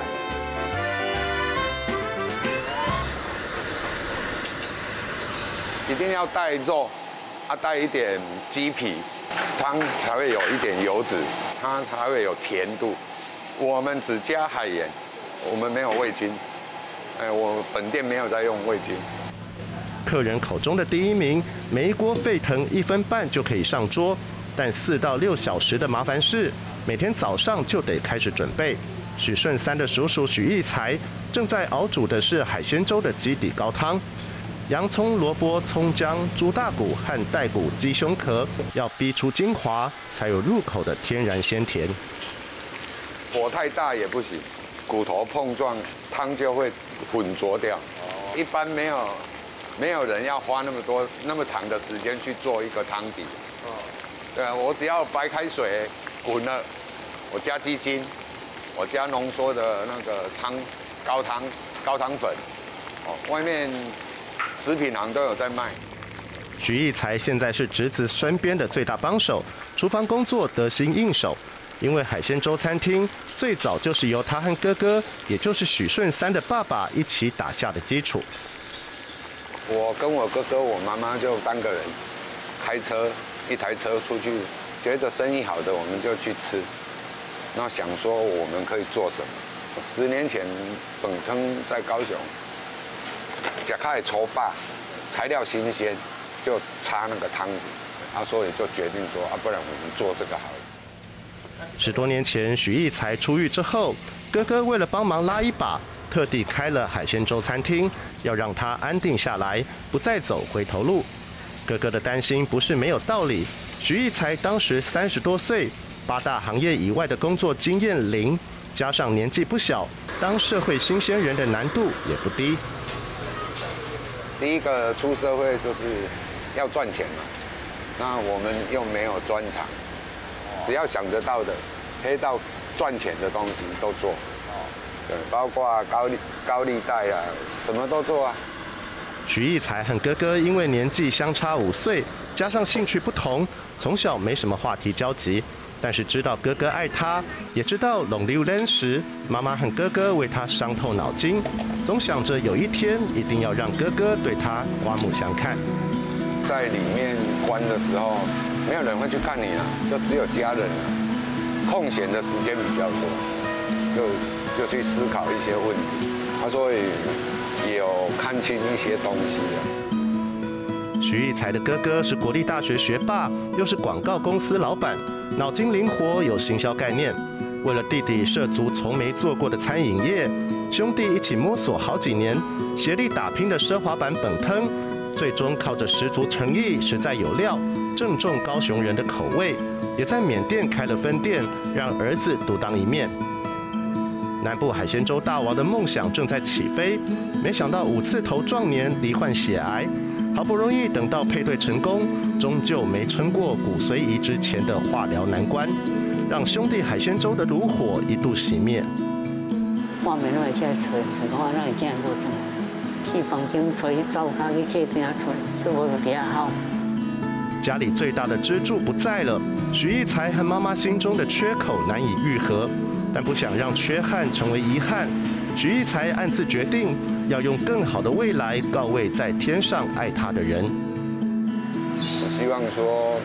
一定要带肉，带一点鸡皮，汤才会有一点油脂，它才会有甜度。我们只加海盐，我们没有味精。我本店没有在用味精。 客人口中的第1名，每一锅沸腾1分半就可以上桌，但4到6小时的麻烦事，每天早上就得开始准备。许顺3的叔叔许义才正在熬煮的是海鲜粥的基底高汤。洋葱、萝卜、葱姜、猪大骨和带骨鸡胸壳要逼出精华，才有入口的天然鲜甜。 火太大也不行，骨头碰撞，汤就会混浊掉。一般没有人要花那么长的时间去做一个汤底。对啊，我只要白开水滚了，我加鸡精，我加浓缩的那个高汤粉。外面食品行都有在卖。 许义才现在是侄子身边的最大帮手，厨房工作得心应手。因为海鲜粥餐厅最早就是由他和哥哥，也就是许顺3的爸爸一起打下的基础。 我跟我哥哥、我妈妈就3个人开车1台车出去，觉得生意好的我们就去吃，那想说我们可以做什么。10年前本坑在高雄。吃开粗霸，材料新鲜，就差那个汤底，所以就决定说不然我们做这个好了。 10多年前，许义才出狱之后，哥哥为了帮忙拉一把，特地开了海鲜粥餐厅，要让他安定下来，不再走回头路。哥哥的担心不是没有道理。许义才当时30多岁，8大行业以外的工作经验0，加上年纪不小，当社会新鲜人的难度也不低。 第一个出社会就是要赚钱嘛，那我们又没有专长，只要想得到的，可以到赚钱的东西都做，对，包括高利贷啊，什么都做啊。 许义才和哥哥因为年纪相差5岁，加上兴趣不同，从小没什么话题交集。但是知道哥哥爱他，也知道拢溜人时，妈妈和哥哥为他伤透脑筋，总想着有一天一定要让哥哥对他刮目相看。 在里面关的时候，没有人会去看你啊，就只有家人啊，空闲的时间比较多，就去思考一些问题，所以也有看清一些东西啊。 许义才的哥哥是国立大学学霸，又是广告公司老板，脑筋灵活，有行销概念。为了弟弟涉足从没做过的餐饮业，兄弟一起摸索好几年，协力打拼的奢华版本坑，最终靠着十足诚意、实在有料，正中高雄人的口味，也在缅甸开了分店，让儿子独当一面。南部海鲜粥大王的梦想正在起飞，没想到5次头壮年罹患血癌。好不容易等到配对成功，终究没撑过骨髓移植前的化疗难关，让兄弟海鲜粥的炉火一度熄灭。 外面拢会起来吹，讲我拢会见无转，去房间吹，走下去客厅吹，都无伫遐好。 家里最大的支柱不在了，许义才和妈妈心中的缺口难以愈合，但不想让缺憾成为遗憾。许义才暗自决定，要用更好的未来告慰在天上爱他的人。 我希望说，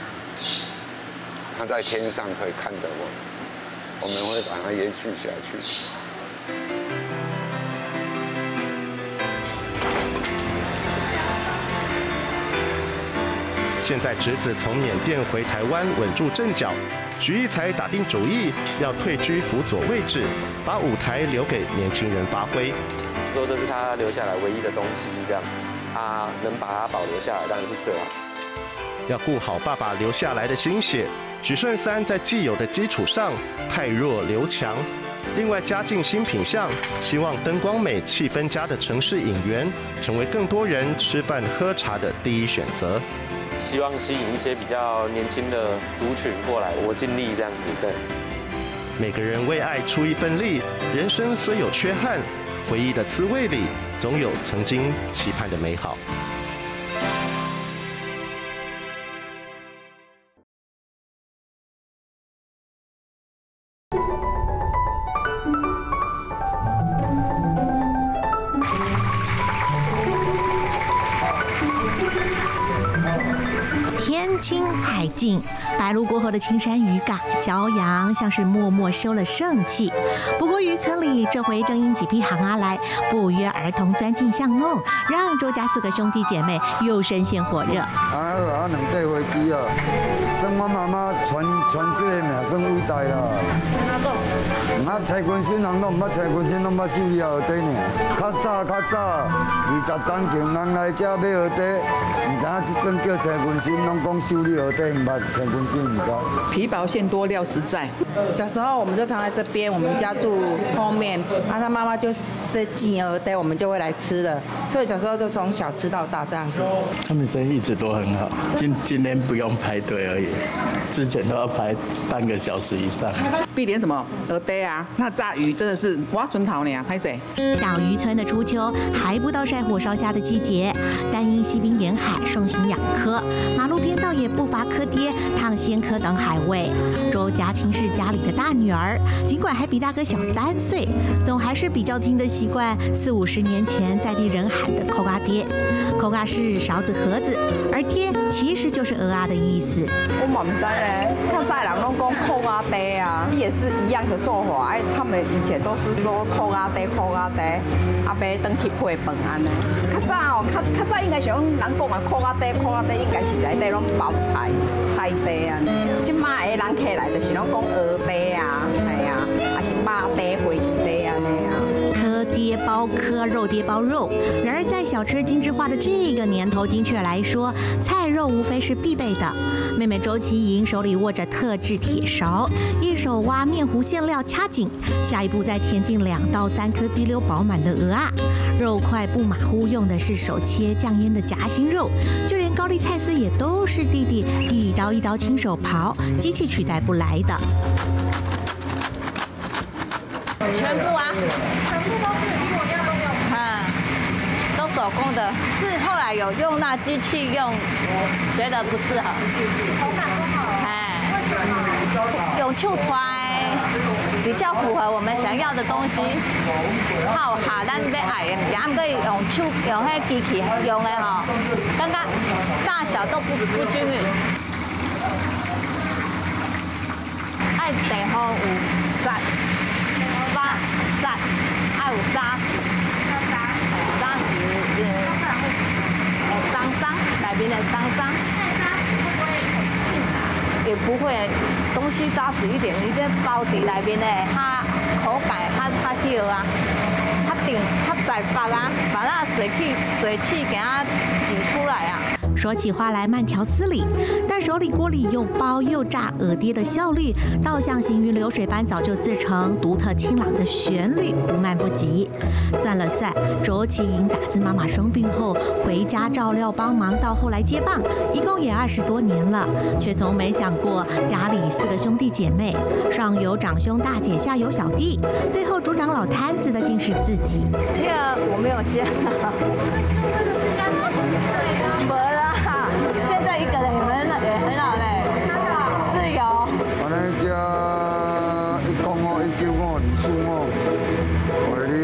他在天上可以看着我们会把他延续下去。 现在侄子从缅甸回台湾稳住阵脚，徐义才打定主意要退居辅佐位置，把舞台留给年轻人发挥。 说这是他留下来唯一的东西，这样他能把它保留下来，当然是最好。 要顾好爸爸留下来的心血，许顺三在既有的基础上汰弱留强，另外加进新品项，希望灯光美、气氛佳的城市影园成为更多人吃饭喝茶的第一选择。 希望吸引一些比较年轻的族群过来，我尽力这样子。对， 每个人为爱出一份力，人生虽有缺憾，回忆的滋味里总有曾经期盼的美好。 天清海静，白露过后的青山渔港，骄阳像是默默收了盛气。不过渔村里这回正因几批行阿来，不约而同钻进巷弄，让周家4个兄弟姐妹又深陷火热。 啊2架飞机啊，算我妈妈传这个名算伟大啦。蔡君新人拢唔捌，蔡君新拢捌修理蚵仔呢。较早20年前人来这买蚵仔，唔知影这阵叫蔡君新，拢讲修理蚵仔，唔捌蔡君新唔知。 皮薄馅多料实在。小时候我们就常在这边，我们家住后面，他妈妈就是在煎蚵仔，我们就会来吃的，所以小时候就从小吃到大这样子。 他们生意一直都很好，今天不用排队而已，之前都要排半个小时以上。 必点什么蚵仔啊？那炸鱼真的是挖准头呢，拍谁？ 小渔村的初秋还不到晒火烧虾的季节，但因西滨沿海盛行养科，马路边倒也不乏蚵爹、烫鲜蚵等海味。周家亲是家里的大女儿，尽管还比大哥小3岁，总还是比较听得习惯40-50年前在地人喊的扣咖爹。扣咖是勺子、盒子，而爹其实就是蚵仔的意思。 我嘛唔知咧，较早人拢讲扣咖爹啊，也是一样的做法。哎，他们以前都是说扣咖爹，阿伯登去配饭安尼。较早应该是讲人讲啊，扣咖爹应该是内底拢包菜地安尼。即马的人客来就是拢讲蚵仔啊，系啊，也是肉爹、飞机爹安尼啊。 蚵爹包蚵，肉爹包肉。然而在小吃精致化的这个年头，精确来说，菜肉无非是必备的。妹妹周琪莹手里握着特制铁勺，一手挖面糊馅料掐紧，下一步再填进2到3颗滴溜饱满的蚵仔，肉块不马虎，用的是手切酱腌的夹心肉，就连高丽菜丝也都是弟弟一刀一刀亲手刨，机器取代不来的。 全部啊，全部都是一模一样都没有。都手工的，是后来有用那机器用，觉得不适合。口感不好。哎，为什么？用手揣比较符合我们想要的东西。好下咱要爱的，也唔可以用手用迄机器用的吼，感觉大小都不均匀。爱地方有杂。爱有扎实，桑内面的桑，也不会，东西扎实一点，你这包底内面的它口感它好啊，它顶它在发啊，把那水汽给它挤出来啊。 说起话来慢条斯理，但手里锅里又包又炸蚵爹的效率，倒像行云流水般早就自成独特清朗的旋律，不慢不急。算了算，周琪莹打自妈妈生病后回家照料帮忙，到后来接棒，一共也20多年了，却从没想过家里4个兄弟姐妹，上有长兄大姐，下有小弟，最后主掌老摊子的竟是自己。 这个我没有接。一个人也很好嘞，自由。 安尼只195、195、245，我哩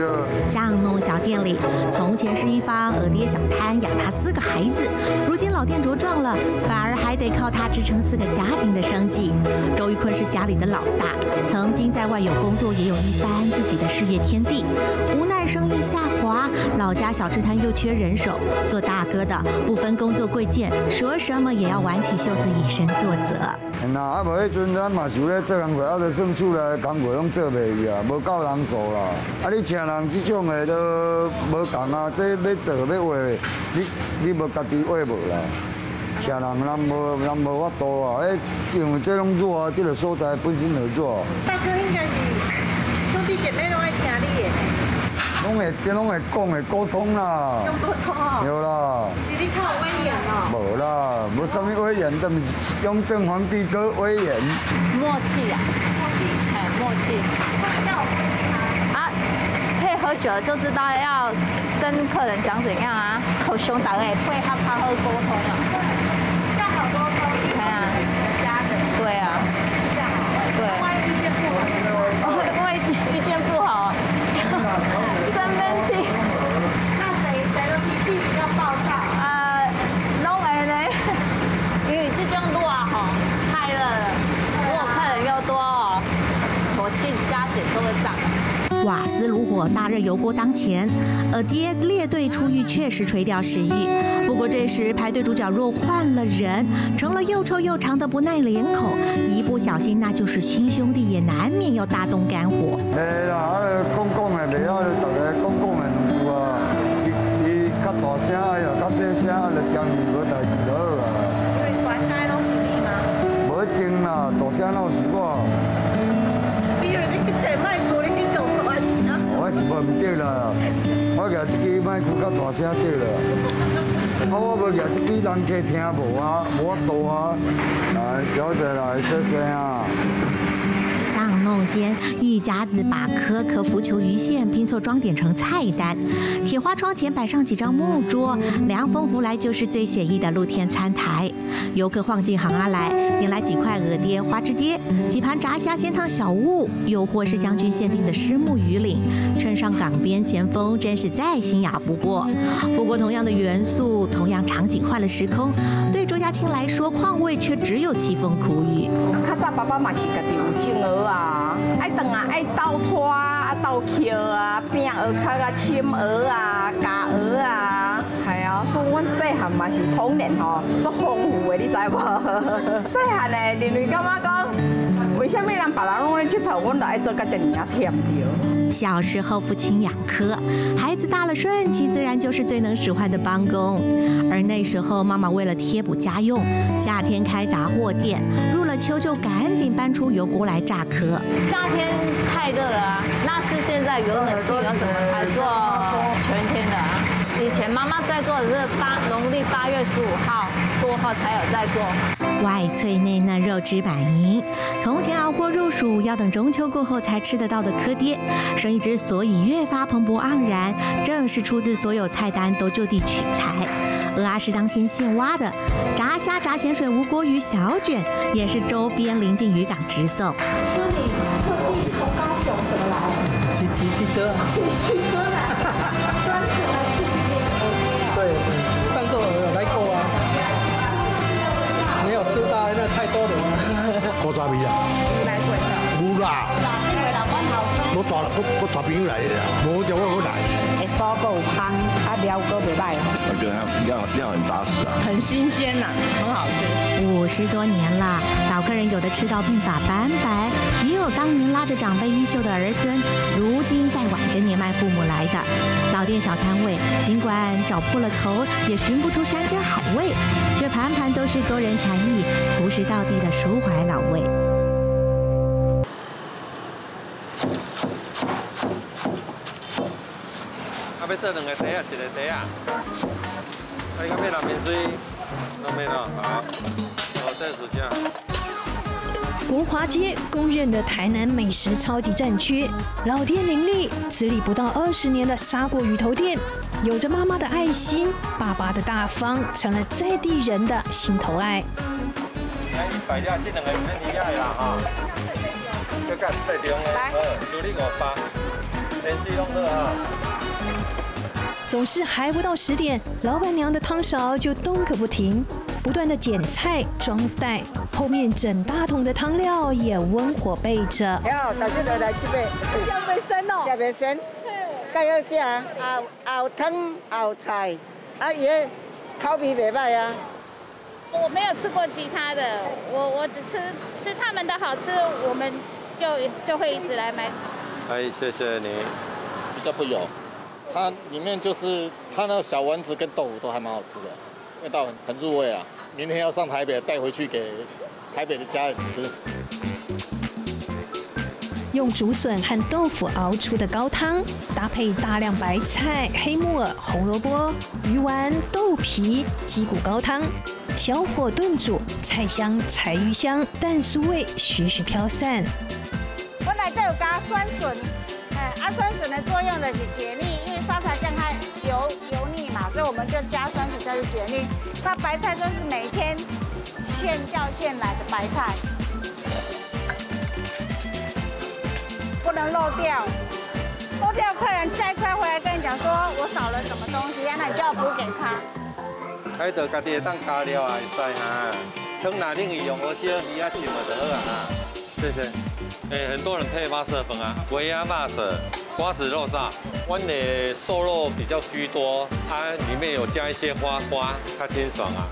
巷弄小店里，从前是一方鹅爹小摊，养他4个孩子。如今老店茁壮了，反而还得靠他支撑4个家庭的生计。周玉坤是家里的老大，曾经在外有工作，也有一番自己的事业天地。无奈生意下滑，老家小吃摊又缺人手，做大哥的不分工作贵贱，说什么也要挽起袖子以身作则。 那啊，无迄阵咱嘛是咧做工课，啊，就算厝内工课拢做袂去啊，无够人数啦。啊，你请人这种的都无共啊，这要做要画，你无家己画无啦。请人无法度啊，因为这拢弱啊，这个所在本身就弱。 大哥应该是兄弟姐妹拢爱听你的。 拢会讲会沟通啦。 用沟通哦。 有啦。 是你靠威严哦。 无啦，无啥物威严，都毋是雍正皇帝个威严。 默契啊，默契。啊，配喝酒就知道要跟客人讲怎样啊，口凶大概配合他好沟通啊。 这样好沟通。 对啊。 家人。 对啊。 这样好。对。万一意见不好。 万一意见不好。生闷气， 那谁的脾气比较暴躁？ 拢会呢，因为这种路啊吼太热了，如果客人又多哦，火气加减都会上。 瓦斯炉火大热油锅当前，鹅爹列队出狱确实垂钓食欲。不过这时排队主角若换了人，成了又臭又长的不耐连口，一不小心那就是亲兄弟，也难免要大动肝火。 哎啦，讲的袂晓，大家讲的两句啊，伊较大声，哎呀，较细声，就掂伊无代志就好啊。 因为大声拢是你吗？ 无一定啦，大声拢是我。 因为你去摕麦克，你去上大声。 我是无唔对啦，我举这支麦克较大声对啦。啊，我无举这支人客听无啊，无法度啊，小姐啦，小声啊。 巷弄间，一家子把颗颗浮球鱼线拼凑装点成菜单。铁花窗前摆上几张木桌，凉风拂来就是最写意的露天餐台。游客晃进行啊来，点来几块鹅爹、花枝爹，几盘炸虾、鲜汤小物，又或是将军限定的虱目鱼鳞，衬上港边咸风，真是再新雅不过。不过同样的元素，同样场景，换了时空，对周家清来说，况味却只有凄风苦雨。 较早爸爸嘛是家己有种鹅啊，爱炖啊，爱倒拖啊，倒扣啊，饼鹅壳啊，青鹅啊，咖鹅啊，系啊，所以阮细汉嘛是童年吼，足丰富的，你知无？细汉的认为感觉讲，为什么人别人拢咧佚佗，阮就爱做甲遮尔啊忝着？ 小时候父亲养科，孩子大了顺其自然就是最能使唤的帮工。而那时候妈妈为了贴补家用，夏天开杂货店，入了秋就赶紧搬出油锅来炸壳。 夏天太热了啊，那是现在有冷气有什么才做全天的啊？以前妈妈在做的是农历8月15号过后才有在做。 外脆内嫩，肉质满盈。从前熬过入暑，要等中秋过后才吃得到的蚵爹，生意之所以越发蓬勃盎然，正是出自所有菜单都就地取材。鹅啊是当天现挖的，炸虾、炸咸水无锅鱼、小卷也是周边邻近渔港直送。 说你特地从高雄怎么来？ 骑汽车。 骑车来，专程来吃这边。 对，上次我有来过啊。没有吃到，那太多了。 古早味啊。 来过的。 有啦。 因为老板好生。 我带朋友来的啦，无就我好来。 烧够汤，料够袂歹。 我觉得料很扎实啊。 很新鲜呐，很好吃。 50多年了，老客人有的吃到鬓发斑白，也有当年拉着长辈衣袖的儿孙，如今在挽着年迈父母来的。老店小摊位，尽管找破了头，也寻不出山珍海味，却盘盘都是勾人馋意、朴实道地的抒怀老味。 要做2个茶啊，1个茶啊。你讲要蓝面水，拢免咯，好，这是这样。 国华街公认的台南美食超级战区，老店林立，资历不到20年的砂锅鱼头店，有着妈妈的爱心，爸爸的大方，成了在地人的心头爱。 100只，这2个免你爱啦哈。再干再中的，就你500，连水拢好哈。 总是还不到10点，老板娘的汤勺就动个不停，不断的剪菜装袋，后面整大桶的汤料也温火备着。 要大家来这边， 要卫生哦， 要卫生，该要啥？有汤有菜，也口味袂歹啊。 我没有吃过其他的，我只吃他们的好吃，我们就会一直来买。 哎，谢谢你。比较不油，它里面就是它那个小丸子跟豆腐都还蛮好吃的，味道很入味啊。明天要上台北带回去给台北的家人吃。 用竹笋和豆腐熬出的高汤，搭配大量白菜、黑木耳、红萝卜、鱼丸、豆皮、鸡骨高汤，小火炖煮，菜香、柴鱼香、蛋酥味徐徐飘散。 我内底有加酸笋，酸笋的作用就是解腻，因为沙茶酱它油腻嘛，所以我们就加酸笋下去解腻。那白菜就是每天现叫现来的白菜。不能漏掉，漏掉客人下一餐回来跟你讲说我少了什么东西，那你就要补给他。 开到家己会当加料啊，会使哈。汤哪另用我小鱼啊，什么就好啊。谢谢。很多人配麻色粉啊，围鸭麻色、瓜子肉燥，我的瘦肉比较居多，它里面有加一些花瓜，它清爽啊。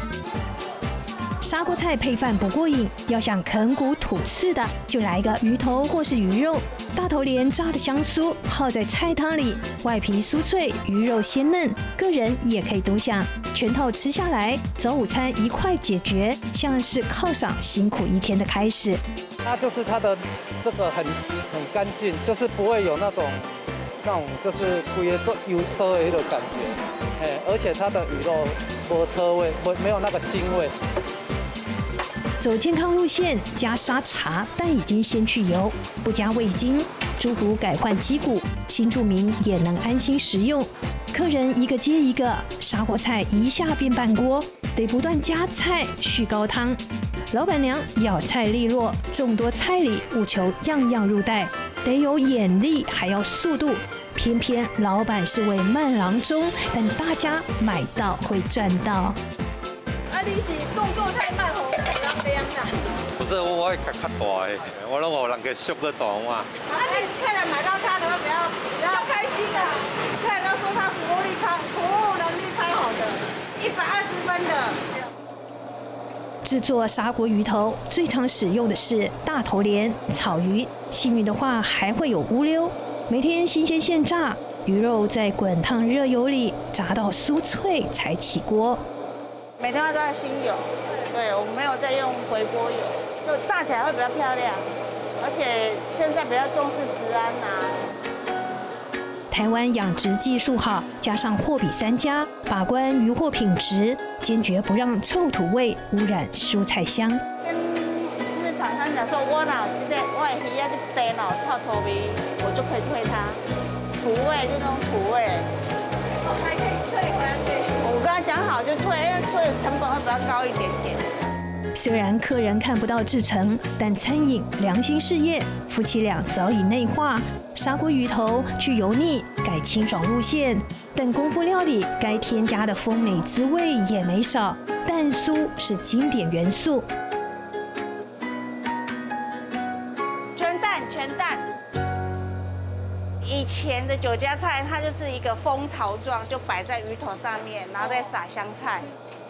砂锅菜配饭不过瘾，要想啃骨吐刺的，就来一个鱼头或是鱼肉。大头鲢炸的香酥泡在菜汤里，外皮酥脆，鱼肉鲜嫩，个人也可以独享。全套吃下来，早午餐一块解决，像是犒赏辛苦一天的开始。 它就是它的这个很干净，就是不会有那种就是规个做油车的那种感觉，而且它的鱼肉没车味，没有那个腥味。 走健康路线，加沙茶，但已经先去油，不加味精，猪骨改换鸡骨，新住民也能安心食用。客人一个接一个，砂锅菜一下变半锅，得不断加菜续高汤。老板娘咬菜利落，众多菜里务求样样入袋，得有眼力，还要速度。偏偏老板是位慢郎中，但大家买到会赚到。 你是动作太慢哦，人凉啦。 不是，我会较大的，我拢有人给熟得大嘛。 你客人买到它的话比较开心的，客人都说他服务能力超好的，120分的。 制作砂锅鱼头最常使用的是大头鲢、草鱼，幸运的话还会有乌溜。每天新鲜现炸，鱼肉在滚烫热油里炸到酥脆才起锅。 每天都在新油，对，我们没有在用回锅油，就炸起来会比较漂亮，而且现在比较重视食安呐。 台湾养殖技术好，加上货比3家，把关鱼货品质，坚决不让臭土味污染蔬菜香。 跟就是厂商讲说，我的鱼啊，这地脑臭土味，我就可以退它。土味就那种土味。还可以退回来。我跟他讲好就退，因为退的成本会比较高一点点。 虽然客人看不到制成，但餐饮良心事业，夫妻俩早已内化。砂锅鱼头去油腻，改清爽路线，但功夫料理该添加的丰美滋味也没少。蛋酥是经典元素， 全蛋。以前的酒家菜，它就是一个蜂巢状，就摆在鱼头上面，然后再撒香菜。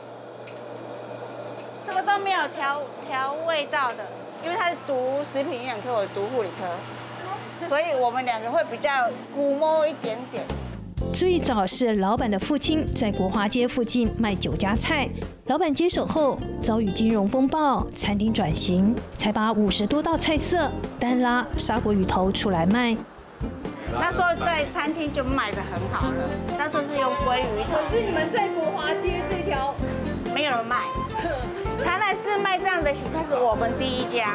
这个都没有调味道的，因为它是读食品营养科，我读护理科，所以我们两个会比较古摸一点点。 最早是老板的父亲在国华街附近卖酒家菜，老板接手后遭遇金融风暴，餐厅转型，才把50多道菜色单拉砂锅鱼头出来卖。 那时候在餐厅就卖得很好了，那时候是用鲑鱼头。 可是你们在国华街这条没有人卖，台南市卖这样的形态是我们第一家。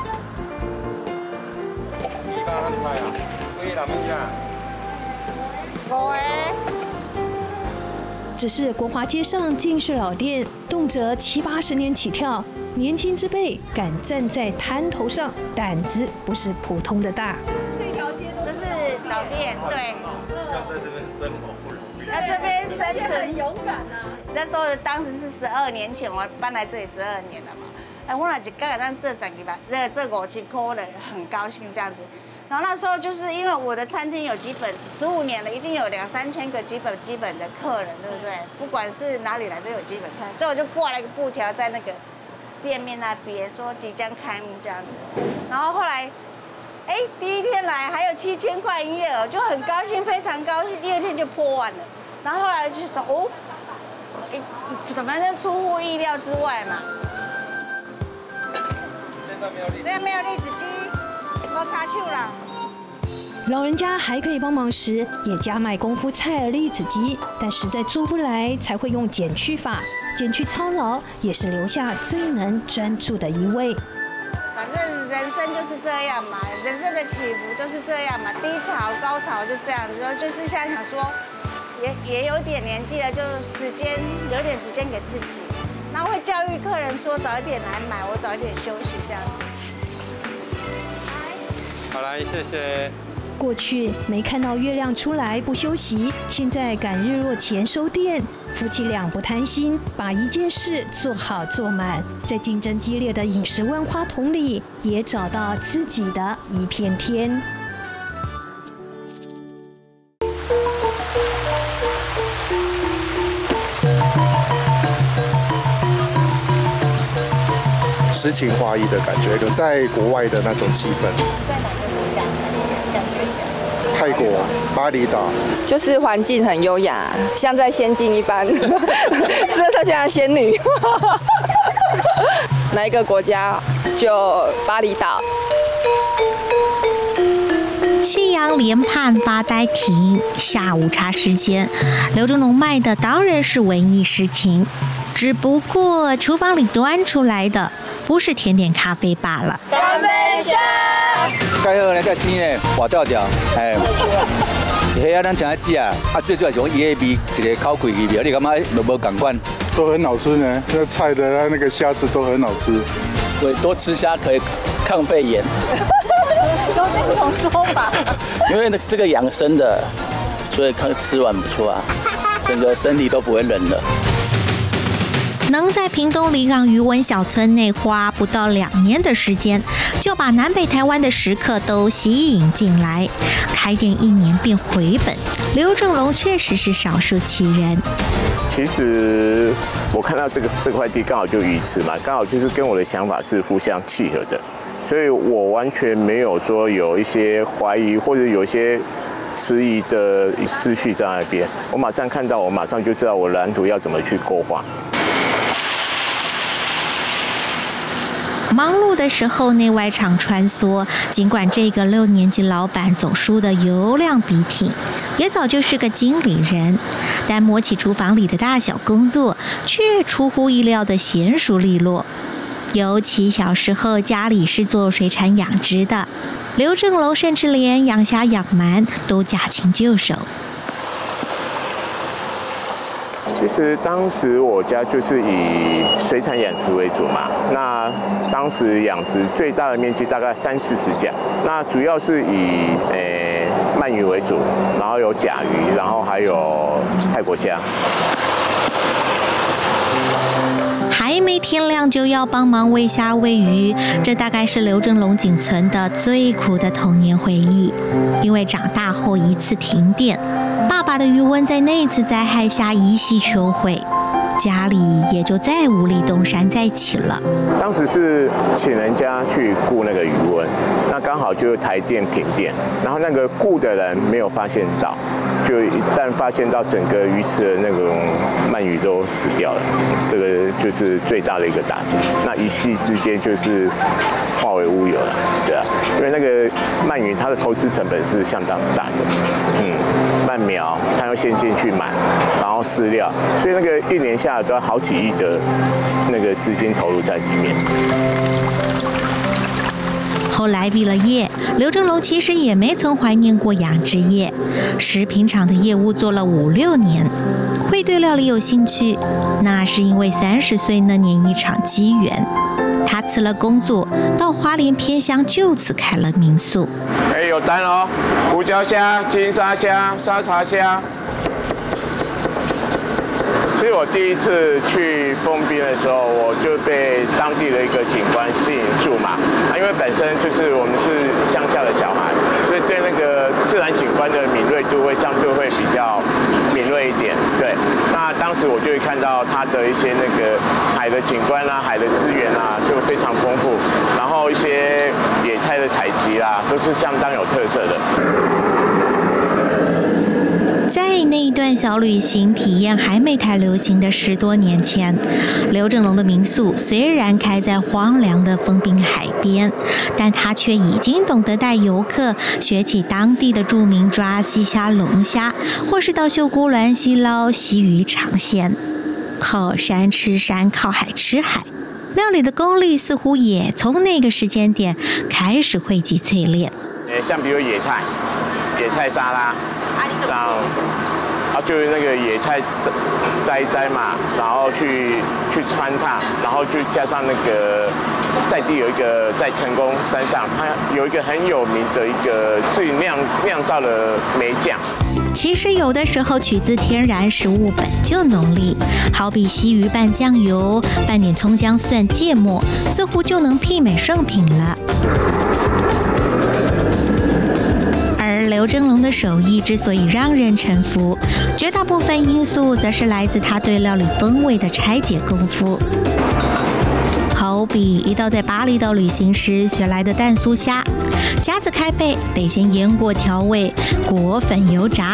只是国华街上尽是老店，动辄70、80年起跳，年轻之辈敢站在滩头上，胆子不是普通的大。 这是老店，对。 要在这边生活不容易。 在这边生存很勇敢啊。那时候当时是12年前，我搬来这里12年了嘛。哎，我那一个咱这10几万，这5000块的，很高兴这样子。然后那时候就是因为我的餐厅有基本15年了，一定有2、3千个基本的客人，对不对？不管是哪里来都有基本客人，所以我就挂了一个布条在那个店面那边，说即将开幕这样子。然后后来，哎，第一天来还有7000块营业额，就很高兴，非常高兴。第二天就破万了。然后后来就说哦，怎么是出乎意料之外嘛？现在没有栗子鸡，没卡手啦。 老人家还可以帮忙时，也加卖功夫菜栗子鸡，但实在做不来，才会用减去法，减去操劳，也是留下最能专注的一位。 反正人生就是这样嘛，人生的起伏就是这样嘛，低潮高潮就这样子。就是现在想说，也有点年纪了，就有点时间给自己。然后会教育客人说早一点来买，我早一点休息这样子。 好来，谢谢。 过去没看到月亮出来不休息，现在赶日落前收店。夫妻俩不贪心，把一件事做好做满，在竞争激烈的饮食万花筒里，也找到自己的一片天。 诗情画意的感觉，有在国外的那种气氛。 在哪个国家感觉起来？ 泰国巴厘岛， 就是环境很优雅，像在仙境一般，这就像仙女。哪一个国家？就巴厘岛。 夕阳连畔发呆亭，下午茶时间，刘正龙卖的当然是文艺诗情，只不过厨房里端出来的不是甜点咖啡罢了。 咖啡香。 介好呢，这青呢活调调，哎，虾啊咱常爱食啊，最主要是讲伊个味，一个口气味，你感觉无感官？ 都很好吃呢，那菜的那个虾子都很好吃。 对，多吃虾可以抗肺炎。 有这种说法？ 因为这个养生的，所以吃完不错啊，整个身体都不会冷了。 能在屏东离港渔文小村内花不到2年的时间，就把南北台湾的食客都吸引进来，开店1年便回本。刘正龙确实是少数其人。 其实我看到这块地刚好就鱼池嘛，刚好就是跟我的想法是互相契合的，所以我完全没有说有一些怀疑或者有一些迟疑的思绪在那边。我马上看到，我马上就知道我蓝图要怎么去勾画。 忙碌的时候内外场穿梭，尽管这个6年级老板总输得油亮笔挺，也早就是个经理人，但摸起厨房里的大小工作，却出乎意料的娴熟利落。尤其小时候家里是做水产养殖的，刘正龙甚至连养虾养鳗都驾轻就熟。 其实当时我家就是以水产养殖为主嘛，那当时养殖最大的面积大概30-40甲，那主要是以鳗鱼为主，然后有甲鱼，然后还有泰国虾。 还没天亮就要帮忙喂虾喂鱼，这大概是刘正龙仅存的最苦的童年回忆。因为长大后一次停电，爸爸的渔温在那次灾害下一夕全毁，家里也就再无力东山再起了。 当时是请人家去顾那个渔温，那刚好就台电停电，然后那个顾的人没有发现到，就一旦发现到整个鱼池的那种鳗鱼都死掉了，这个就是最大的一个打击。那一夕之间就是化为乌有了，对啊，因为那个鳗鱼它的投资成本是相当大的，鳗苗它要先进去买，然后饲料，所以那个1年下来都要好几亿的那个资金投入在里面。 后来毕了业，刘正龙其实也没曾怀念过养殖业，食品厂的业务做了5-6年。会对料理有兴趣，那是因为30岁那年一场机缘，他辞了工作，到花莲偏乡就此开了民宿。 有单哦，胡椒虾、金沙虾、沙茶虾。 其实我第一次去丰滨的时候，我就被当地的一个景观吸引住嘛。因为本身就是我们是乡下的小孩，所以对那个自然景观的敏锐度会相对会比较敏锐一点。对，那当时我就会看到它的一些那个海的景观啊、海的资源啊，就非常丰富。然后一些野菜的采集啦，都是相当有特色的。 在那一段小旅行体验还没太流行的10多年前，刘正龙的民宿虽然开在荒凉的丰滨海边，但他却已经懂得带游客学起当地的著名抓西虾、龙虾，或是到秀姑峦溪捞溪鱼、长鲜。靠山吃山，靠海吃海，料理的功力似乎也从那个时间点开始汇集淬炼。 像比如野菜沙拉。然后就是那个野菜摘一摘嘛，然后去穿烫，然后就加上那个在地有一个在成功山上，它有一个很有名的一个自己酿造的梅酱。 其实有的时候取自天然食物本就浓丽，好比溪鱼拌酱油，拌点葱姜蒜芥末，似乎就能媲美圣品了。刘正龙的手艺之所以让人臣服，绝大部分因素则是来自他对料理风味的拆解功夫。好比一道在巴厘岛旅行时学来的蛋酥虾，虾子开背得先腌过调味，裹粉油炸。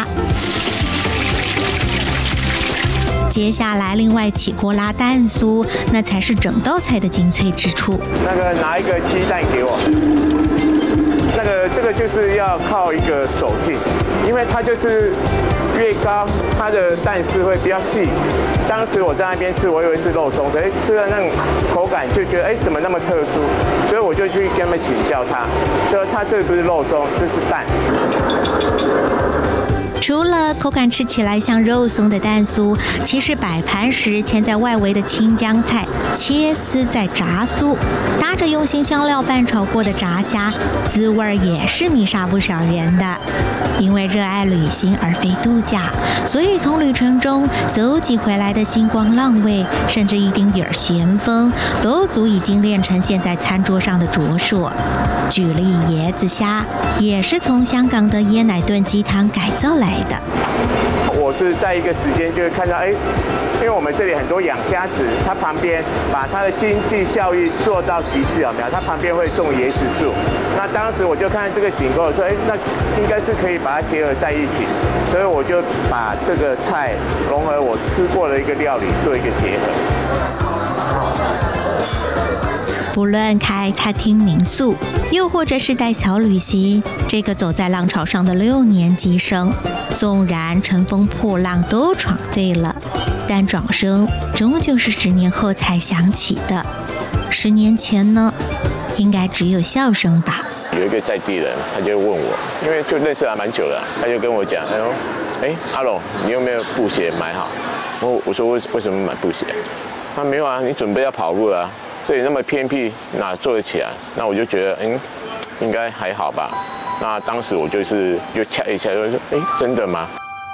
接下来另外起锅拉蛋酥，那才是整道菜的精粹之处。 那个拿一个鸡蛋给我。这个就是要靠一个手劲，因为它就是越高，它的蛋丝会比较细。当时我在那边吃，我以为是肉松，可是吃了那种口感就觉得怎么那么特殊，所以我就去跟他们请教他，说他这不是肉松，这是蛋。 除了口感吃起来像肉松的蛋酥，其实摆盘时嵌在外围的青江菜切丝再炸酥，搭着用新香料拌炒过的炸虾，滋味也是迷煞不少人的。因为热爱旅行而非度假，所以从旅程中搜集回来的星光浪味，甚至一丁点儿咸丰，都足以精炼成现在餐桌上的灼烁。举例椰子虾，也是从香港的椰奶炖鸡汤改造来的。 我是在一个时间就会看到，因为我们这里很多养虾池，它旁边把它的经济效益做到极致，有没有？它旁边会种椰子树。那当时我就看到这个景观，我说，那应该是可以把它结合在一起，所以我就把这个菜融合我吃过的一个料理做一个结合。 不论开餐厅、民宿，又或者是带小旅行，这个走在浪潮上的6年级生，纵然乘风破浪都闯对了，但掌声终究是10年后才响起的。10年前呢，应该只有笑声吧。 有一个在地人，他就问我，因为就认识还蛮久了，他就跟我讲，阿龙，你有没有布鞋买好？我说为什么买布鞋？他没有啊，你准备要跑路了啊。这里那么偏僻，哪做得起来？那我就觉得，应该还好吧。那当时我就掐一下，就说，真的吗？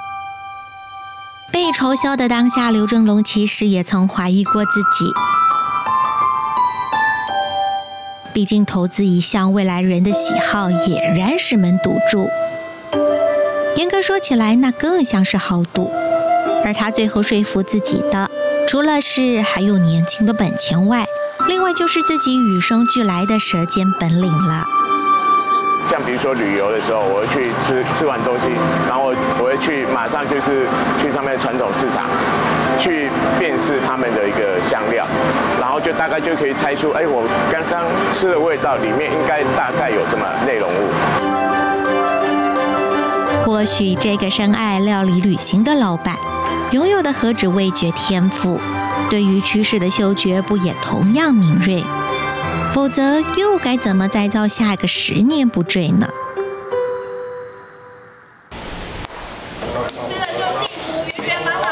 被嘲笑的当下，刘正龙其实也曾怀疑过自己。毕竟投资一项未来人的喜好，俨然是门赌注。严格说起来，那更像是豪赌。而他最后说服自己的，除了是还有年轻的本钱外，另外就是自己与生俱来的舌尖本领了。 像比如说旅游的时候，我会去吃完东西，然后我会去马上就是去他们的传统市场，去辨识他们的一个香料，然后就大概就可以猜出，我刚刚吃的味道里面应该大概有什么内容物。 或许这个深爱料理旅行的老板，拥有的何止味觉天赋，对于趋势的嗅觉不也同样敏锐？否则又该怎么再造下一个10年不坠呢？ 吃的就幸福，圆圆满满。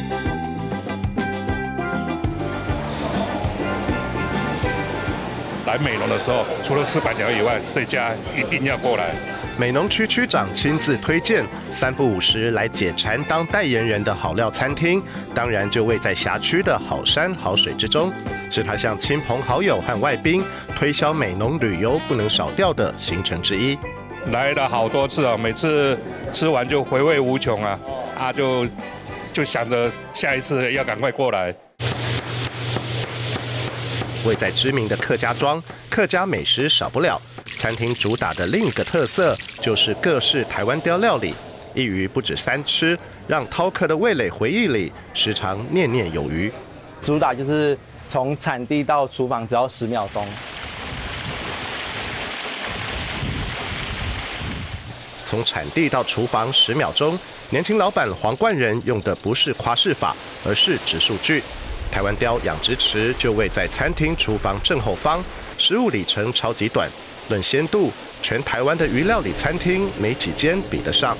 来来美浓的时候，除了吃板条以外，这家一定要过来。 美浓区区长亲自推荐，3不5时来解馋当代言人的好料餐厅，当然就位在辖区的好山好水之中，是他向亲朋好友和外宾推销美浓旅游不能少掉的行程之一。 来了好多次啊，每次吃完就回味无穷啊，就想着下一次要赶快过来。 位在知名的客家庄，客家美食少不了。餐厅主打的另一个特色就是各式台湾雕料理，一鱼不止3吃，让饕客的味蕾回忆里时常念念有余。 主打就是从产地到厨房只要10秒钟。 从产地到厨房10秒钟，年轻老板黄冠仁用的不是夸饰法，而是指数据。台湾雕养殖池就位在餐厅厨房正后方，15里程超级短。论鲜度，全台湾的鱼料理餐厅没几间比得上。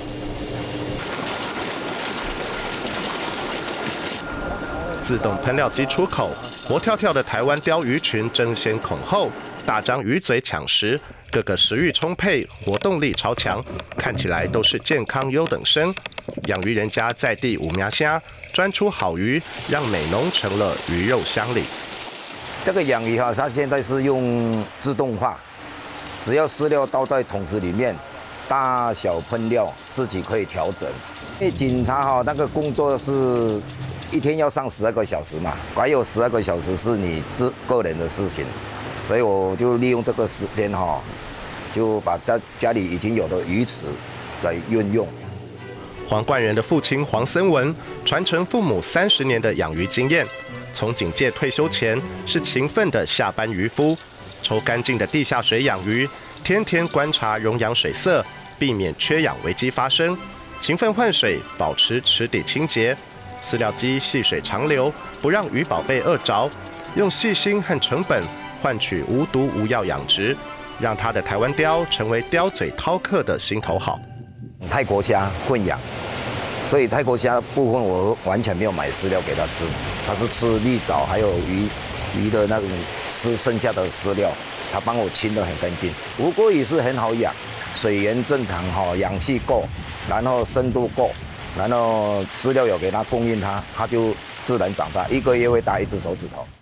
自动喷料机出口，活跳跳的台湾鲷鱼群争先恐后，大张鱼嘴抢食，个个食欲充沛，活动力超强，看起来都是健康优等生。养鱼人家在地五苗虾，专出好鱼，让美浓成了鱼肉乡里。 这个养鱼它现在是用自动化。只要饲料倒在桶子里面，大小喷料自己可以调整。因为警察那个工作是一天要上12个小时嘛，还有12个小时是你个人的事情，所以我就利用这个时间就把家里已经有的鱼池来运用。 黄冠仁的父亲黄森文传承父母30年的养鱼经验，从警界退休前是勤奋的下班渔夫。抽干净的地下水养鱼，天天观察溶氧水色，避免缺氧危机发生。勤奋换水，保持池底清洁。饲料机细水长流，不让鱼宝贝饿着。用细心和成本换取无毒无药养殖，让他的台湾鲷成为鲷嘴饕客的心头好。 泰国虾混养，所以泰国虾部分我完全没有买饲料给他吃，他是吃绿藻还有鱼的那种剩下的饲料，他帮我清得很干净。吴郭鱼是很好养，水源正常氧气够，然后深度够，然后饲料有给它供应它就自然长大，1个月会大1只手指头。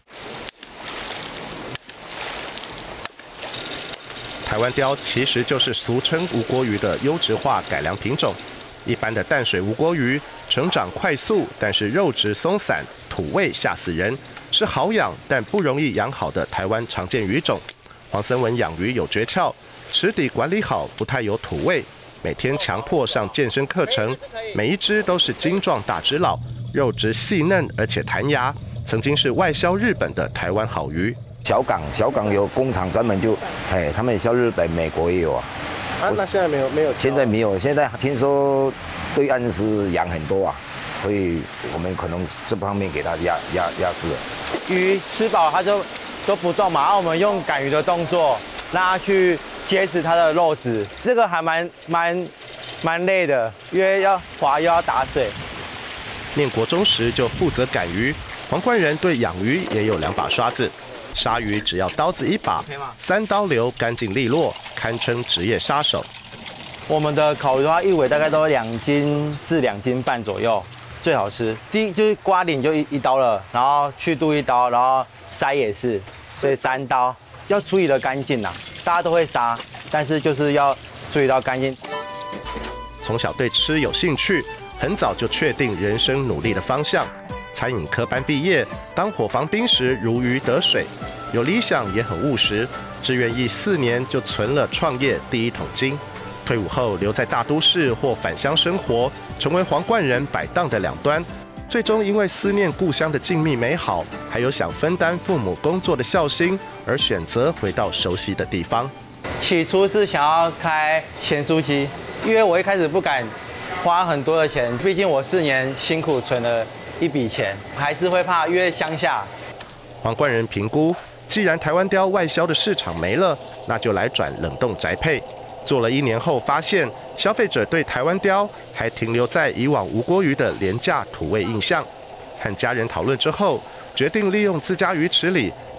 台湾鲷其实就是俗称吴郭鱼的优质化改良品种。一般的淡水吴郭鱼成长快速，但是肉质松散，土味吓死人。是好养但不容易养好的台湾常见鱼种。黄森文养鱼有诀窍，池底管理好，不太有土味，每天强迫上健身课程，每一只都是精壮大只佬，肉质细嫩而且弹牙，曾经是外销日本的台湾好鱼。 小港有工厂专门他们销日本、美国也有啊。 那现在没有？ 现在没有，现在听说对岸是养很多啊。所以我们可能这方面给它压制了。 鱼吃饱它就都不动嘛，然后我们用赶鱼的动作让它去结实它的肉质，这个还蛮累的，因为要划又要打水。 念国中时就负责赶鱼，黄冠仁对养鱼也有2把刷子。杀鱼只要刀子1把，3刀流干净利落，堪称职业杀手。 我们的烤鱼的话，一尾大概都2斤至2斤半左右。最好吃，第一就是刮顶就1刀了，然后去肚1刀，然后筛也是，所以3刀，要处理得干净啦。大家都会杀，但是就是要处理到干净。 从小对吃有兴趣，很早就确定人生努力的方向。餐饮科班毕业，当伙房兵时如鱼得水，有理想也很务实。志愿役4年就存了创业第1桶金。退伍后留在大都市或返乡生活，成为黄冠仁摆档的两端。最终因为思念故乡的静谧美好，还有想分担父母工作的孝心，而选择回到熟悉的地方。 起初是想要开咸酥鸡，因为我一开始不敢花很多的钱，毕竟我4年辛苦存了一笔钱，还是会怕，因为乡下。 黄冠仁评估，既然台湾鲷外销的市场没了，那就来转冷冻宅配。做了1年后，发现消费者对台湾鲷还停留在以往无锅鱼的廉价土味印象。和家人讨论之后，决定利用自家鱼池里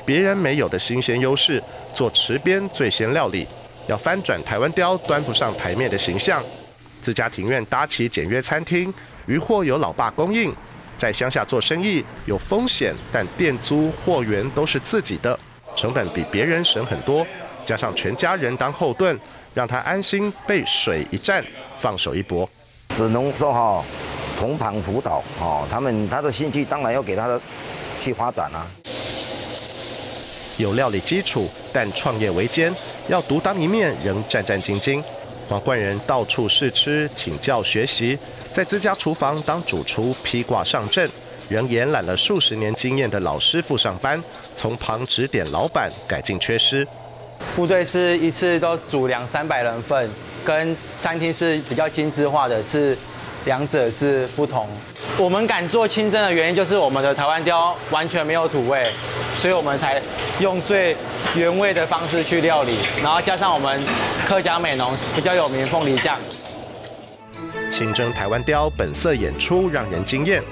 别人没有的新鲜优势，做池边最鲜料理，要翻转台湾鲷端不上台面的形象。自家庭院搭起简约餐厅，渔获由老爸供应。在乡下做生意有风险，但店租、货源都是自己的，成本比别人省很多。加上全家人当后盾，让他安心被水一战，放手一搏。 只能说同旁辅导他的兴趣当然要给他去发展啊。 有料理基础，但创业维艰，要独当一面仍战战兢兢。黄冠仁到处试吃，请教学习，在自家厨房当主厨披挂上阵，仍延揽了数十年经验的老师傅上班，从旁指点老板改进缺失。 部队是一次都煮200-300人份，跟餐厅是比较精致化的，是两者是不同。我们敢做清蒸的原因就是我们的台湾鲷完全没有土味，所以我们才用最原味的方式去料理，然后加上我们客家美浓比较有名凤梨酱。 清蒸台湾鲷本色演出让人惊艳，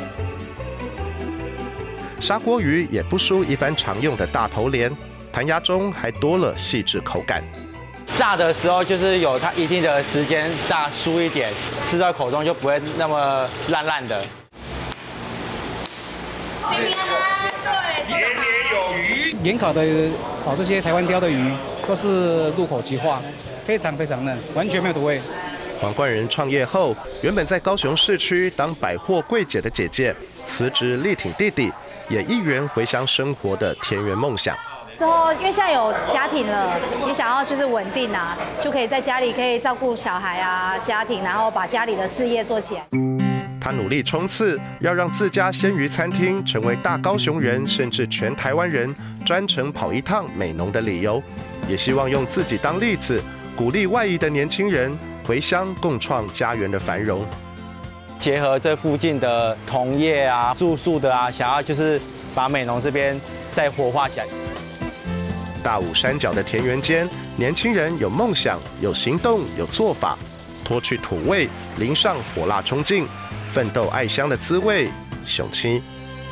砂锅鱼也不输一般常用的大头鲢，弹牙中还多了细致口感。 炸的时候就是有它一定的时间炸酥一点，吃到口中就不会那么烂烂的。 年年有余。 盐烤的这些台湾鲷的鱼都是入口即化，非常非常嫩，完全没有土味。 黄冠仁创业后，原本在高雄市区当百货柜姐的姐姐，辞职力挺弟弟，也一圆回乡生活的田园梦想。 之后，因为现在有家庭了，也想要就是稳定啊，就可以在家里可以照顾小孩啊、家庭，然后把家里的事业做起来。 他努力冲刺，要让自家鲜鱼餐厅成为大高雄人甚至全台湾人专程跑一趟美浓的理由，也希望用自己当例子，鼓励外移的年轻人回乡共创家园的繁荣。 结合这附近的同业啊、住宿的啊，想要就是把美浓这边再活化起来。 大武山脚的田园间，年轻人有梦想、有行动、有做法，脱去土味，淋上火辣冲劲，奋斗爱乡的滋味，雄七。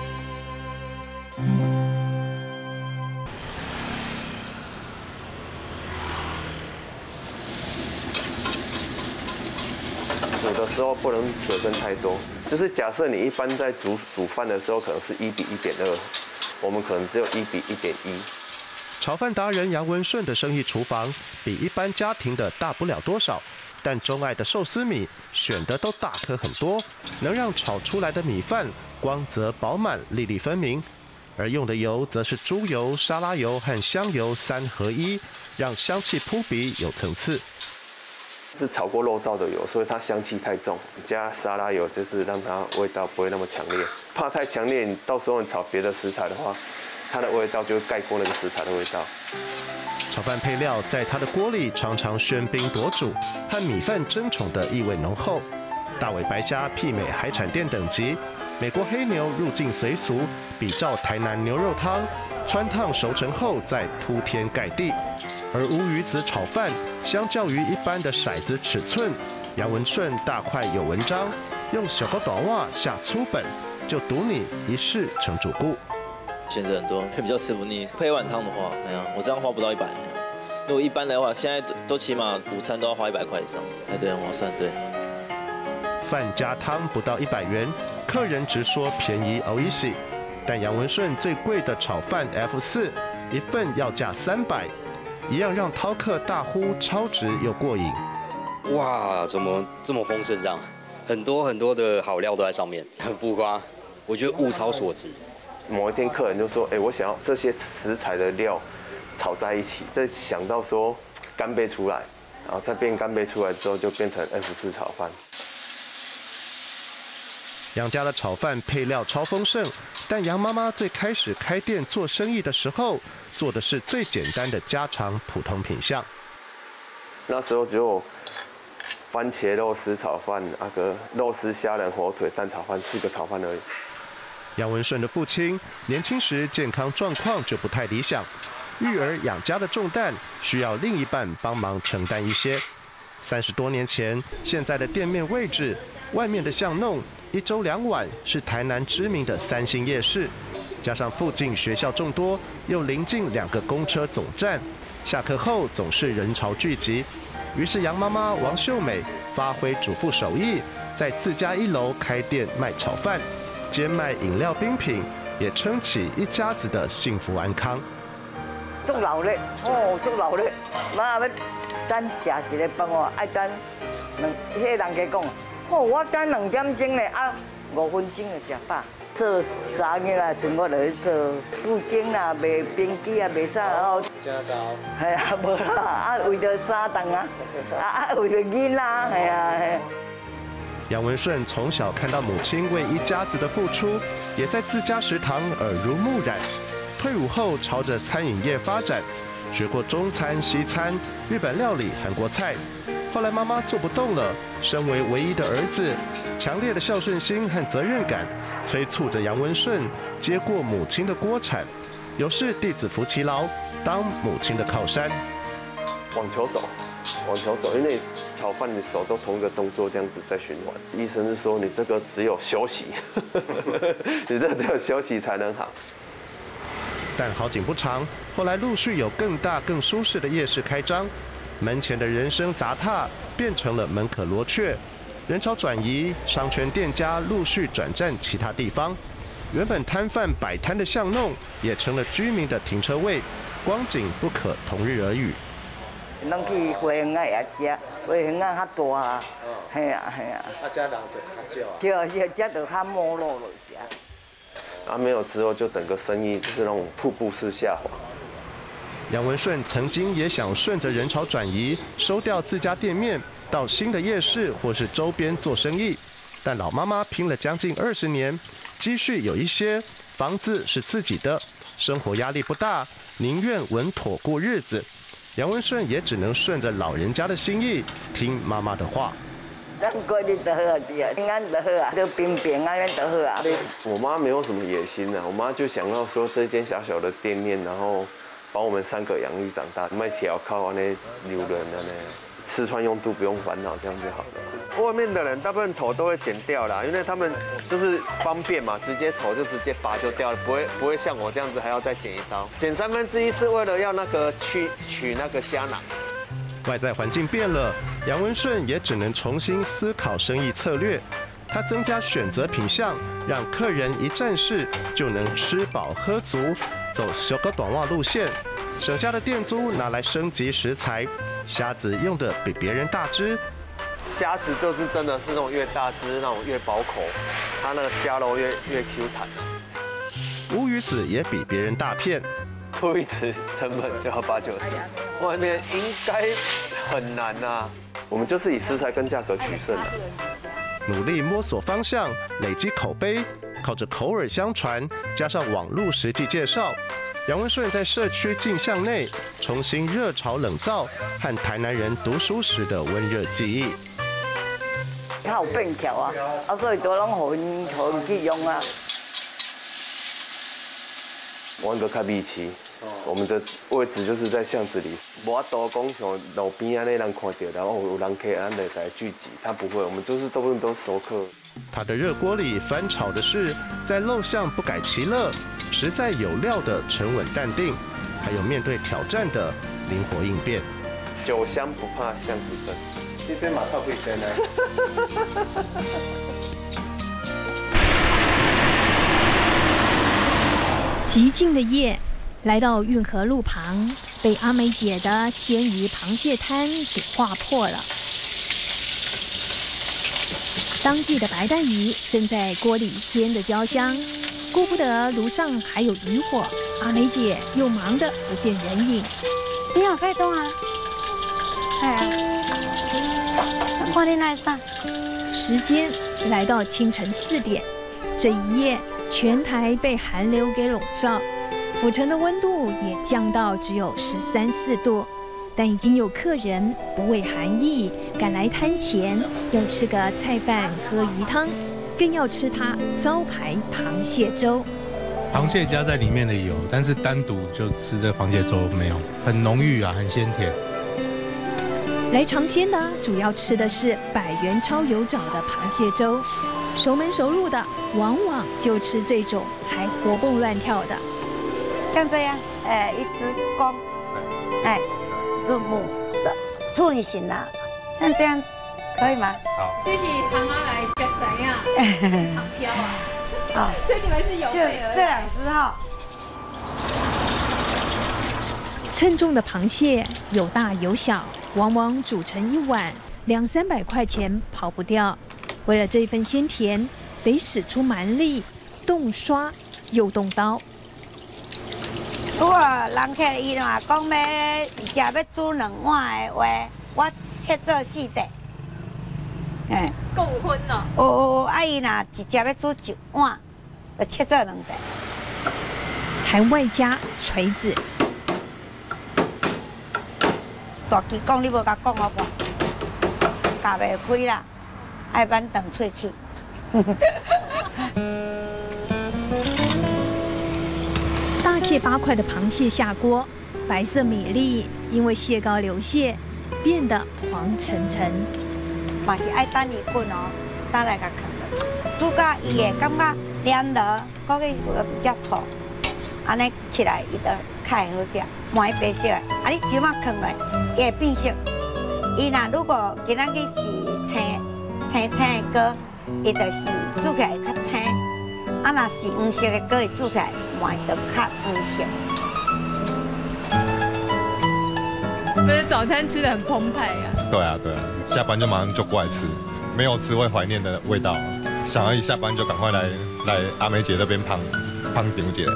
煮的时候不能水分太多，就是假设你一般在煮饭的时候可能是1:1.2，我们可能只有1:1.1。 炒饭达人杨文顺的生意厨房比一般家庭的大不了多少，但钟爱的寿司米选的都大颗很多，能让炒出来的米饭光泽饱满、粒粒分明。而用的油则是猪油、沙拉油和香油3合1，让香气扑鼻有层次。 是炒过肉燥的油，所以它香气太重。加沙拉油就是让它味道不会那么强烈，怕太强烈，你到时候你炒别的食材的话，它的味道就会盖过那个食材的味道。 炒饭配料在他的锅里常常喧宾夺主，和米饭争宠的意味浓厚。大尾白虾媲美海产店等级，美国黑牛入境随俗，比照台南牛肉汤，汆烫熟成后再铺天盖地。而乌鱼子炒饭，相较于一般的骰子尺寸，杨文顺大块有文章，用小个短袜下粗本，就赌你一试成主顾。 选择很多，会比较吃不腻。配一碗汤的话，我这样花不到100。如果一般的话，现在都起码午餐都要花100块以上。对，很划算。对。 饭加汤不到100元，客人直说便宜偶一喜。但杨文顺最贵的炒饭 F4，一份要价300，一样让饕客大呼超值又过瘾。 哇，怎么这么丰盛这样？很多很多的好料都在上面，很浮夸，我觉得物超所值。 某一天客人就说：“我想要这些食材的料炒在一起。”再想到说干贝出来，然后再变干贝出来之后，就变成 F4 炒饭。 杨家的炒饭配料超丰盛，但杨妈妈最开始开店做生意的时候，做的是最简单的家常普通品项。 那时候只有番茄肉丝炒饭、肉丝虾仁火腿蛋炒饭4个炒饭而已。 杨文顺的父亲年轻时健康状况就不太理想，育儿养家的重担需要另一半帮忙承担一些。30多年前，现在的店面位置，外面的巷弄，1周2碗是台南知名的3星夜市。 加上附近学校众多，又临近2个公车总站，下课后总是人潮聚集。于是杨妈妈王秀美发挥主妇手艺，在自家1楼开店卖炒饭，兼卖饮料冰品，也撑起一家子的幸福安康。 足劳力哦，足劳力，妈要等食一个饭哦，爱等迄个人家讲，哦，我等2点钟咧，啊5分钟就食饱。做杂业啊，像我落去做布景啦、卖冰机啊、卖啥，然后正道。系啊，无啦，啊为着三顿啊，为着囡仔，系啊。 杨文顺从小看到母亲为一家子的付出，也在自家食堂耳濡目染。退伍后朝着餐饮业发展，学过中餐、西餐、日本料理、韩国菜。后来妈妈做不动了，身为唯一的儿子，强烈的孝顺心和责任感催促着杨文顺接过母亲的锅铲，有事弟子服其劳，当母亲的靠山。 往球走，因为炒饭你手都同一个动作这样子在循环。医生是说你这个只有休息，你这个只有休息才能好。 但好景不长，后来陆续有更大、更舒适的夜市开张，门前的人声杂沓变成了门可罗雀，人潮转移，商圈店家陆续转战其他地方，原本摊贩摆摊的巷弄也成了居民的停车位，光景不可同日而语。 拢去花园啊也食，花园啊较大啊，系啊。啊，遮人就较少。对，遮就较没落落些。 啊，没有之后就整个生意就是那种瀑布式下滑。 杨文顺曾经也想顺着人潮转移，收掉自家店面，到新的夜市或是周边做生意。但老妈妈拼了将近20年，积蓄有一些，房子是自己的，生活压力不大，宁愿稳妥过日子。杨文顺也只能顺着老人家的心意，听妈妈的话。 咱过日就好啊，平安就好啊，就平平安安就好啊。 我妈没有什么野心啊，我妈就想要说这间小小的店面，然后把我们3个养育长大，卖条靠安尼留人的呢，吃穿用度不用烦恼，这样就好了。外面的人大部分头都会剪掉啦，因为他们就是方便嘛，直接头就直接拔就掉了，不会像我这样子还要再剪一刀。剪1/3是为了要那个取那个虾囊。 外在环境变了，杨文顺也只能重新思考生意策略。他增加选择品项，让客人一站式就能吃饱喝足，走小个短袜路线。省下的店租拿来升级食材，虾子用的比别人大只。 虾子就是真的是那种越大只，那种越饱口，它那个虾肉越 Q 弹。 乌鱼子也比别人大片。 乌鱼子成本就要8、9十，外面应该很难啊。我们就是以食材跟价格取胜的。 努力摸索方向，累积口碑，靠着口耳相传，加上网络实际介绍，杨文顺在社区镜像内重新热炒冷灶，和台南人读书时的温热记忆。 较有变巧啊，所以都拢互因去用啊。 玩个较密切，我们的位置就是在巷子里，无法度讲像路边安尼人看到，然后有人客安来聚集，他不会，我们就是大部分都熟客。 他的热锅里翻炒的是在陋巷不改其乐，实在有料的沉稳淡定，还有面对挑战的灵活应变。 酒香不怕巷子深，这边马上会深呢。 寂静的夜，来到运河路旁，被阿美姐的鲜鱼螃蟹摊给划破了。当季的白带鱼正在锅里煎得焦香，顾不得炉上还有渔火，阿美姐又忙得不见人影。 你好，可以动啊！哎呀，我你来上。 时间来到清晨4点，这一夜。全台被寒流给笼罩，府城的温度也降到只有13、14度，但已经有客人不畏寒意赶来摊前，要吃个菜饭喝鱼汤，更要吃它招牌螃蟹粥。 螃蟹加在里面的有，但是单独就吃这螃蟹粥没有，很浓郁啊，很鲜甜。 来尝鲜的主要吃的是100元超有找的螃蟹粥。 熟门熟路的，往往就吃这种还活蹦乱跳的。 像这样，一只公，是母的处女型的，像这样可以吗？ 好。 谢谢妈妈来教怎样长漂啊。 好， 所以你们是有这2只哈。 称重的螃蟹有大有小，往往煮成一碗200-300块钱跑不掉。为了这份鲜甜，得使出蛮力，动刷又动刀。 如果人客伊若讲要煮2碗的话，我切做4块。 够有分哦。 有，啊伊若一只要煮1碗，就切做2块。 还外加锤子。 大鸡讲你无甲讲好无？夹袂开啦，爱扳断喙齿。 大蟹8块的螃蟹下锅，白色米粒因为蟹膏流泻，变得黄澄澄。 嘛是爱等伊滚哦，等来甲放落，煮到伊会感觉黏落，搁去会比较粗，安尼起来伊就较会好食，换白色的。啊，你酒仔放落，伊会变色。伊若如果今仔日是青的膏，伊就是煮起来会较青；啊，若是黄色的膏，伊煮起来换就较黄色。 你们的早餐吃得很澎湃呀。 对啊，下班就马上就过来吃，没有吃会怀念的味道。想要一下班就赶快来阿梅姐那边胖顶姐。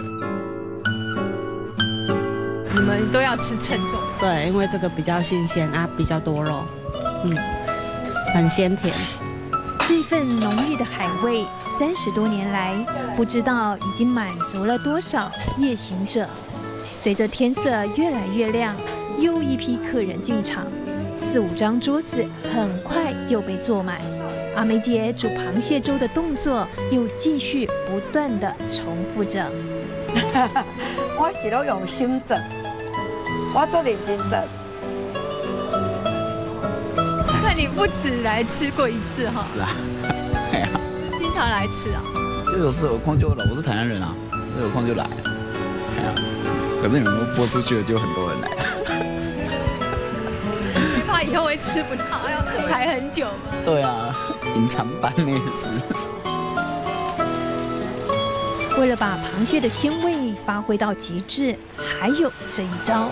你们都要吃称重？ 对，因为这个比较新鲜啊，比较多肉，很鲜甜。 这份浓郁的海味，30多年来，不知道已经满足了多少夜行者。随着天色越来越亮，又一批客人进场，4-5张桌子很快又被坐满。阿梅姐煮螃蟹粥的动作又继续不断地重复着。 我是都用心做，我做认真做。 那你不止来吃过1次哈？ 是啊，哎呀， 经常来吃啊？ 就有时有空就来，我是台南人啊，有空就来。哎呀，可是你们播出去了，就很多人来。 你怕以后会吃不到，要排很久吗？ 对啊，隐藏版美食。 为了把螃蟹的鲜味发挥到极致，还有这一招。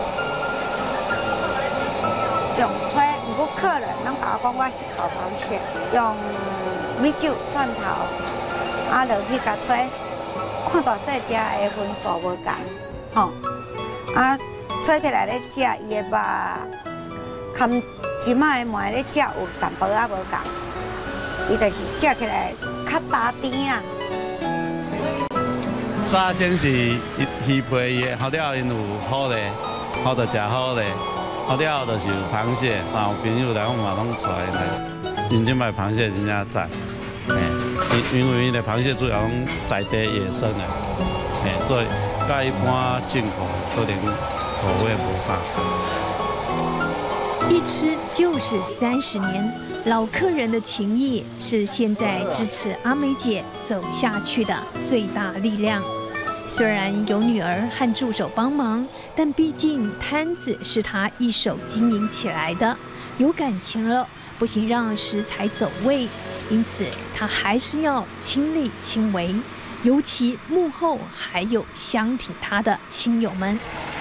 用吹，如果客人能甲我讲我是烤螃蟹，用米酒蒜头，啊落去甲吹，看大细只的分数无共，吼，啊吹起来咧食伊的肉，含即摆的糜咧食有淡薄仔无共，伊就是食起来较打甜啊。 早先是鱼皮，后了因有好的，好就食好的，后了就是有螃蟹，有朋友来我嘛拢带来。因这摆螃蟹真正赞，因为因的螃蟹主要拢在地野生的，所以甲一般进口可能口味无啥。 一吃就是30年，老客人的情谊是现在支持阿梅姐走下去的最大力量。虽然有女儿和助手帮忙，但毕竟摊子是她一手经营起来的，有感情了，不行让食材走味，因此她还是要亲力亲为，尤其幕后还有相挺她的亲友们。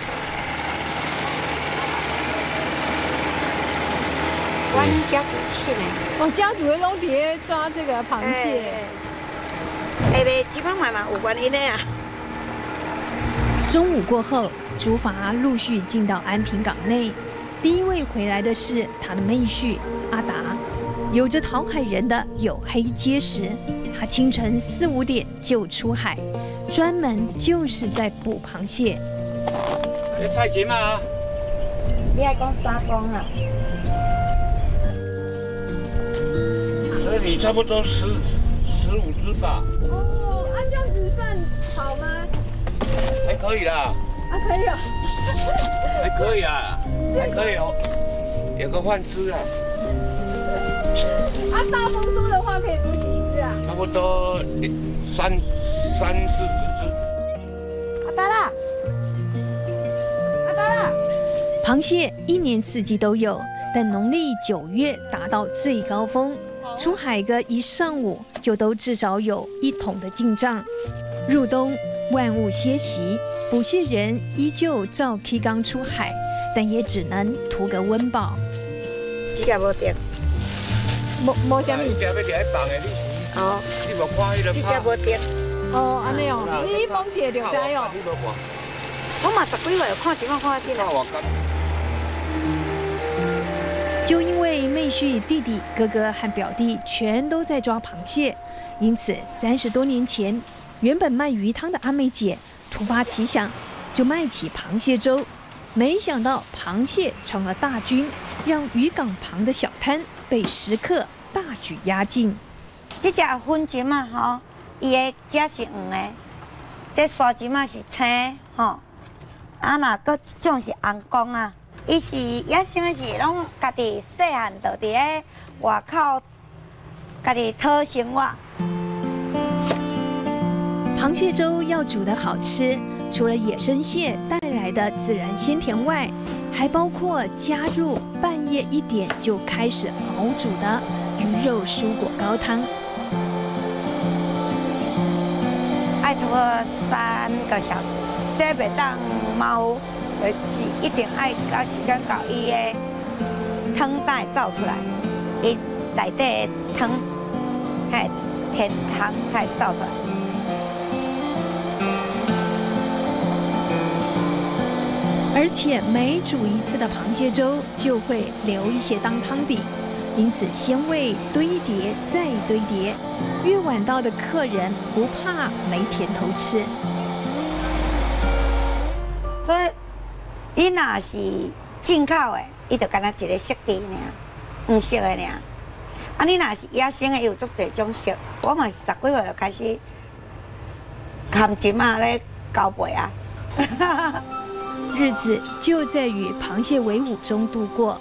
阮家族亲的， 我家族的拢伫咧抓这个螃蟹， 下面基本上嘛有原因的啊。 中午过后，竹筏陆续进到安平港内。第一位回来的是他的妹婿阿达，有着讨海人的黝黑结实。他清晨4-5点就出海，专门就是在捕螃蟹。 菜钱嘛？ 你爱讲3公啦？ 所以你差不多15只吧？ 哦，这样子算好吗？ 还可以啦。 可以哦。 还可以啊，还可以哦，有个饭吃啊。 大丰收的话可以捕几只差不多三四十只。 阿达啦，阿达啦。 螃蟹一年四季都有，但农历9月达到最高峰，出海个一上午就都至少有1桶的进账。入冬万物歇息，捕蟹人依旧照起缸出海，但也只能图个温饱。 这个无电， 无啥物。 这要掠去放的你。 哦。 你无看迄个这个无电。 哦，安尼哦，你放一个就知哦。 我嘛10几岁有看情况看进来。 就因为妹婿、弟弟、哥哥和表弟全都在抓螃蟹，因此30多年前，原本卖鱼汤的阿美姐突发奇想，就卖起螃蟹粥。没想到螃蟹成了大军，让渔港旁的小摊被食客大举压境。 这只粉金嘛，吼，伊的汁是黄的，这沙金嘛是青，吼，啊那搁一种是红光啊。伊是野生的是拢家己细汉就伫咧外口家己讨生活。 螃蟹粥要煮得好吃，除了野生蟹带来的自然鲜甜外，还包括加入半夜1点就开始熬煮的鱼肉蔬果高汤。 爱差不多3个小时，这袂当马虎。就是一定爱到时间到，伊的汤才会走出来，伊内底的汤，还甜汤才会走出来。 而且每煮一次的螃蟹粥就会留一些当汤底，因此鲜味堆叠再堆叠，越晚到的客人不怕没甜头吃。 所以。伊若是进口的，伊就干那一个色地尔，黄色的尔。啊，你若是野生的，有足侪种色。我嘛是10几岁就开始含金啊咧交配啊。 日子就在与螃蟹为伍中度过。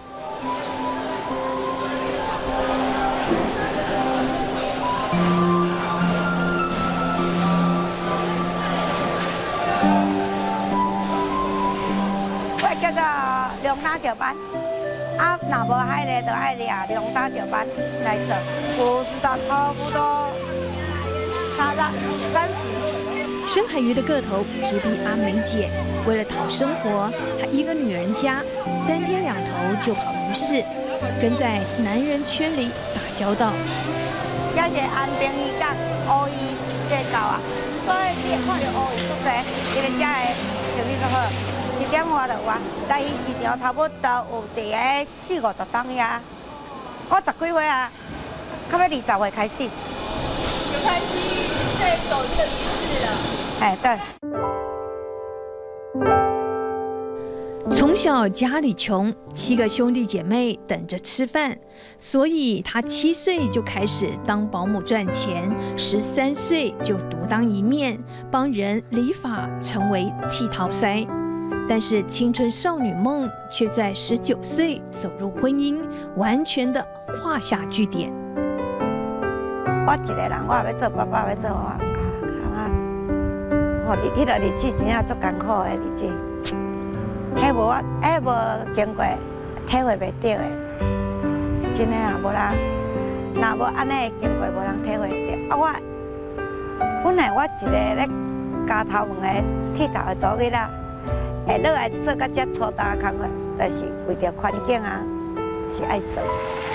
叫做两打石斑，啊，若无海咧，就爱掠两打石斑来做，有时差不多30。 深海鱼的个头直逼阿美姐，为了讨生活，她一个女人家3天2头就跑鱼市，跟在男人圈里打交道。 这是安平渔港乌鱼这道啊，所以你会看到乌鱼足多，因为这个生意足好。1点外就完，来鱼市场差不多有伫个40、50档呀。我10几岁啊，到要20岁开始。 就开始在走这个鱼市了。 哎，对。 从小家里穷，7个兄弟姐妹等着吃饭，所以他7岁就开始当保姆赚钱，13岁就独当一面，帮人理发，成为剃头师。但是青春少女梦却在19岁走入婚姻，完全的画下句点。 我一个人，我也要做爸爸，要做我迄个日子真正足艰苦的日子，迄无经过，体会袂到的。真的啊，无人，若无安尼经过，无人体会到。啊，本来我一个咧家头门的剃头的祖囡仔。会落来做到遮粗大的工作，就是为着环境啊，是爱做。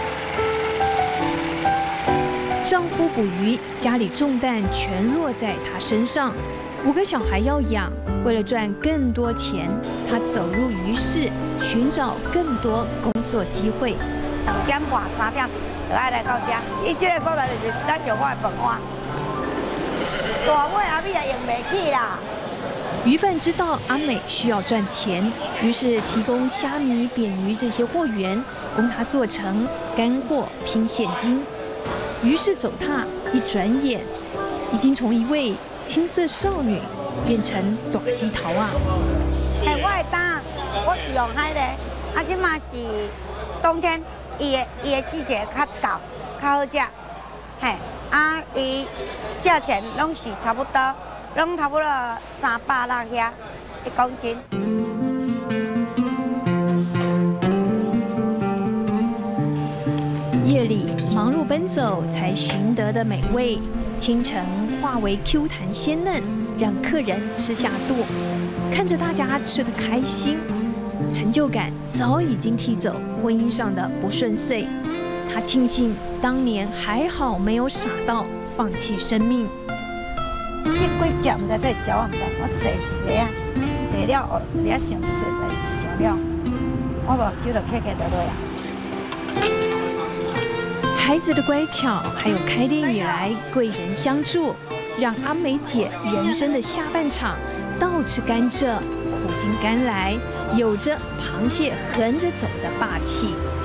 丈夫捕鱼，家里重担全落在他身上，5个小孩要养。为了赚更多钱，他走入鱼市，寻找更多工作机会。 2点半、3点就爱来到遮，伊这个所在就是咱上我的饭碗。大尾阿米也用袂起啦。 鱼贩知道阿美需要赚钱，于是提供虾米、扁鱼这些货源，供她做成干货拼现金。于是走踏，一转眼，已经从一位青涩少女变成大鸡头啊！ 我会当，我是用海的，啊，即嘛是冬天，伊的季节较到，较好食。 嘿，啊，伊价钱拢是差不多，拢差不多360遐1公斤。 夜里忙碌奔走才寻得的美味，清晨化为 Q 弹鲜嫩，让客人吃下肚。看着大家吃得开心，成就感早已经替走婚姻上的不顺遂。他庆幸当年还好没有傻到放弃生命。 这几只唔知对食我唔知，我坐一个啊，坐了你啊想就是想了，我目睭就开开落落啊。 孩子的乖巧，还有开店以来贵人相助，让阿美姐人生的下半场倒吃甘蔗，苦尽甘来，有着螃蟹横着走的霸气。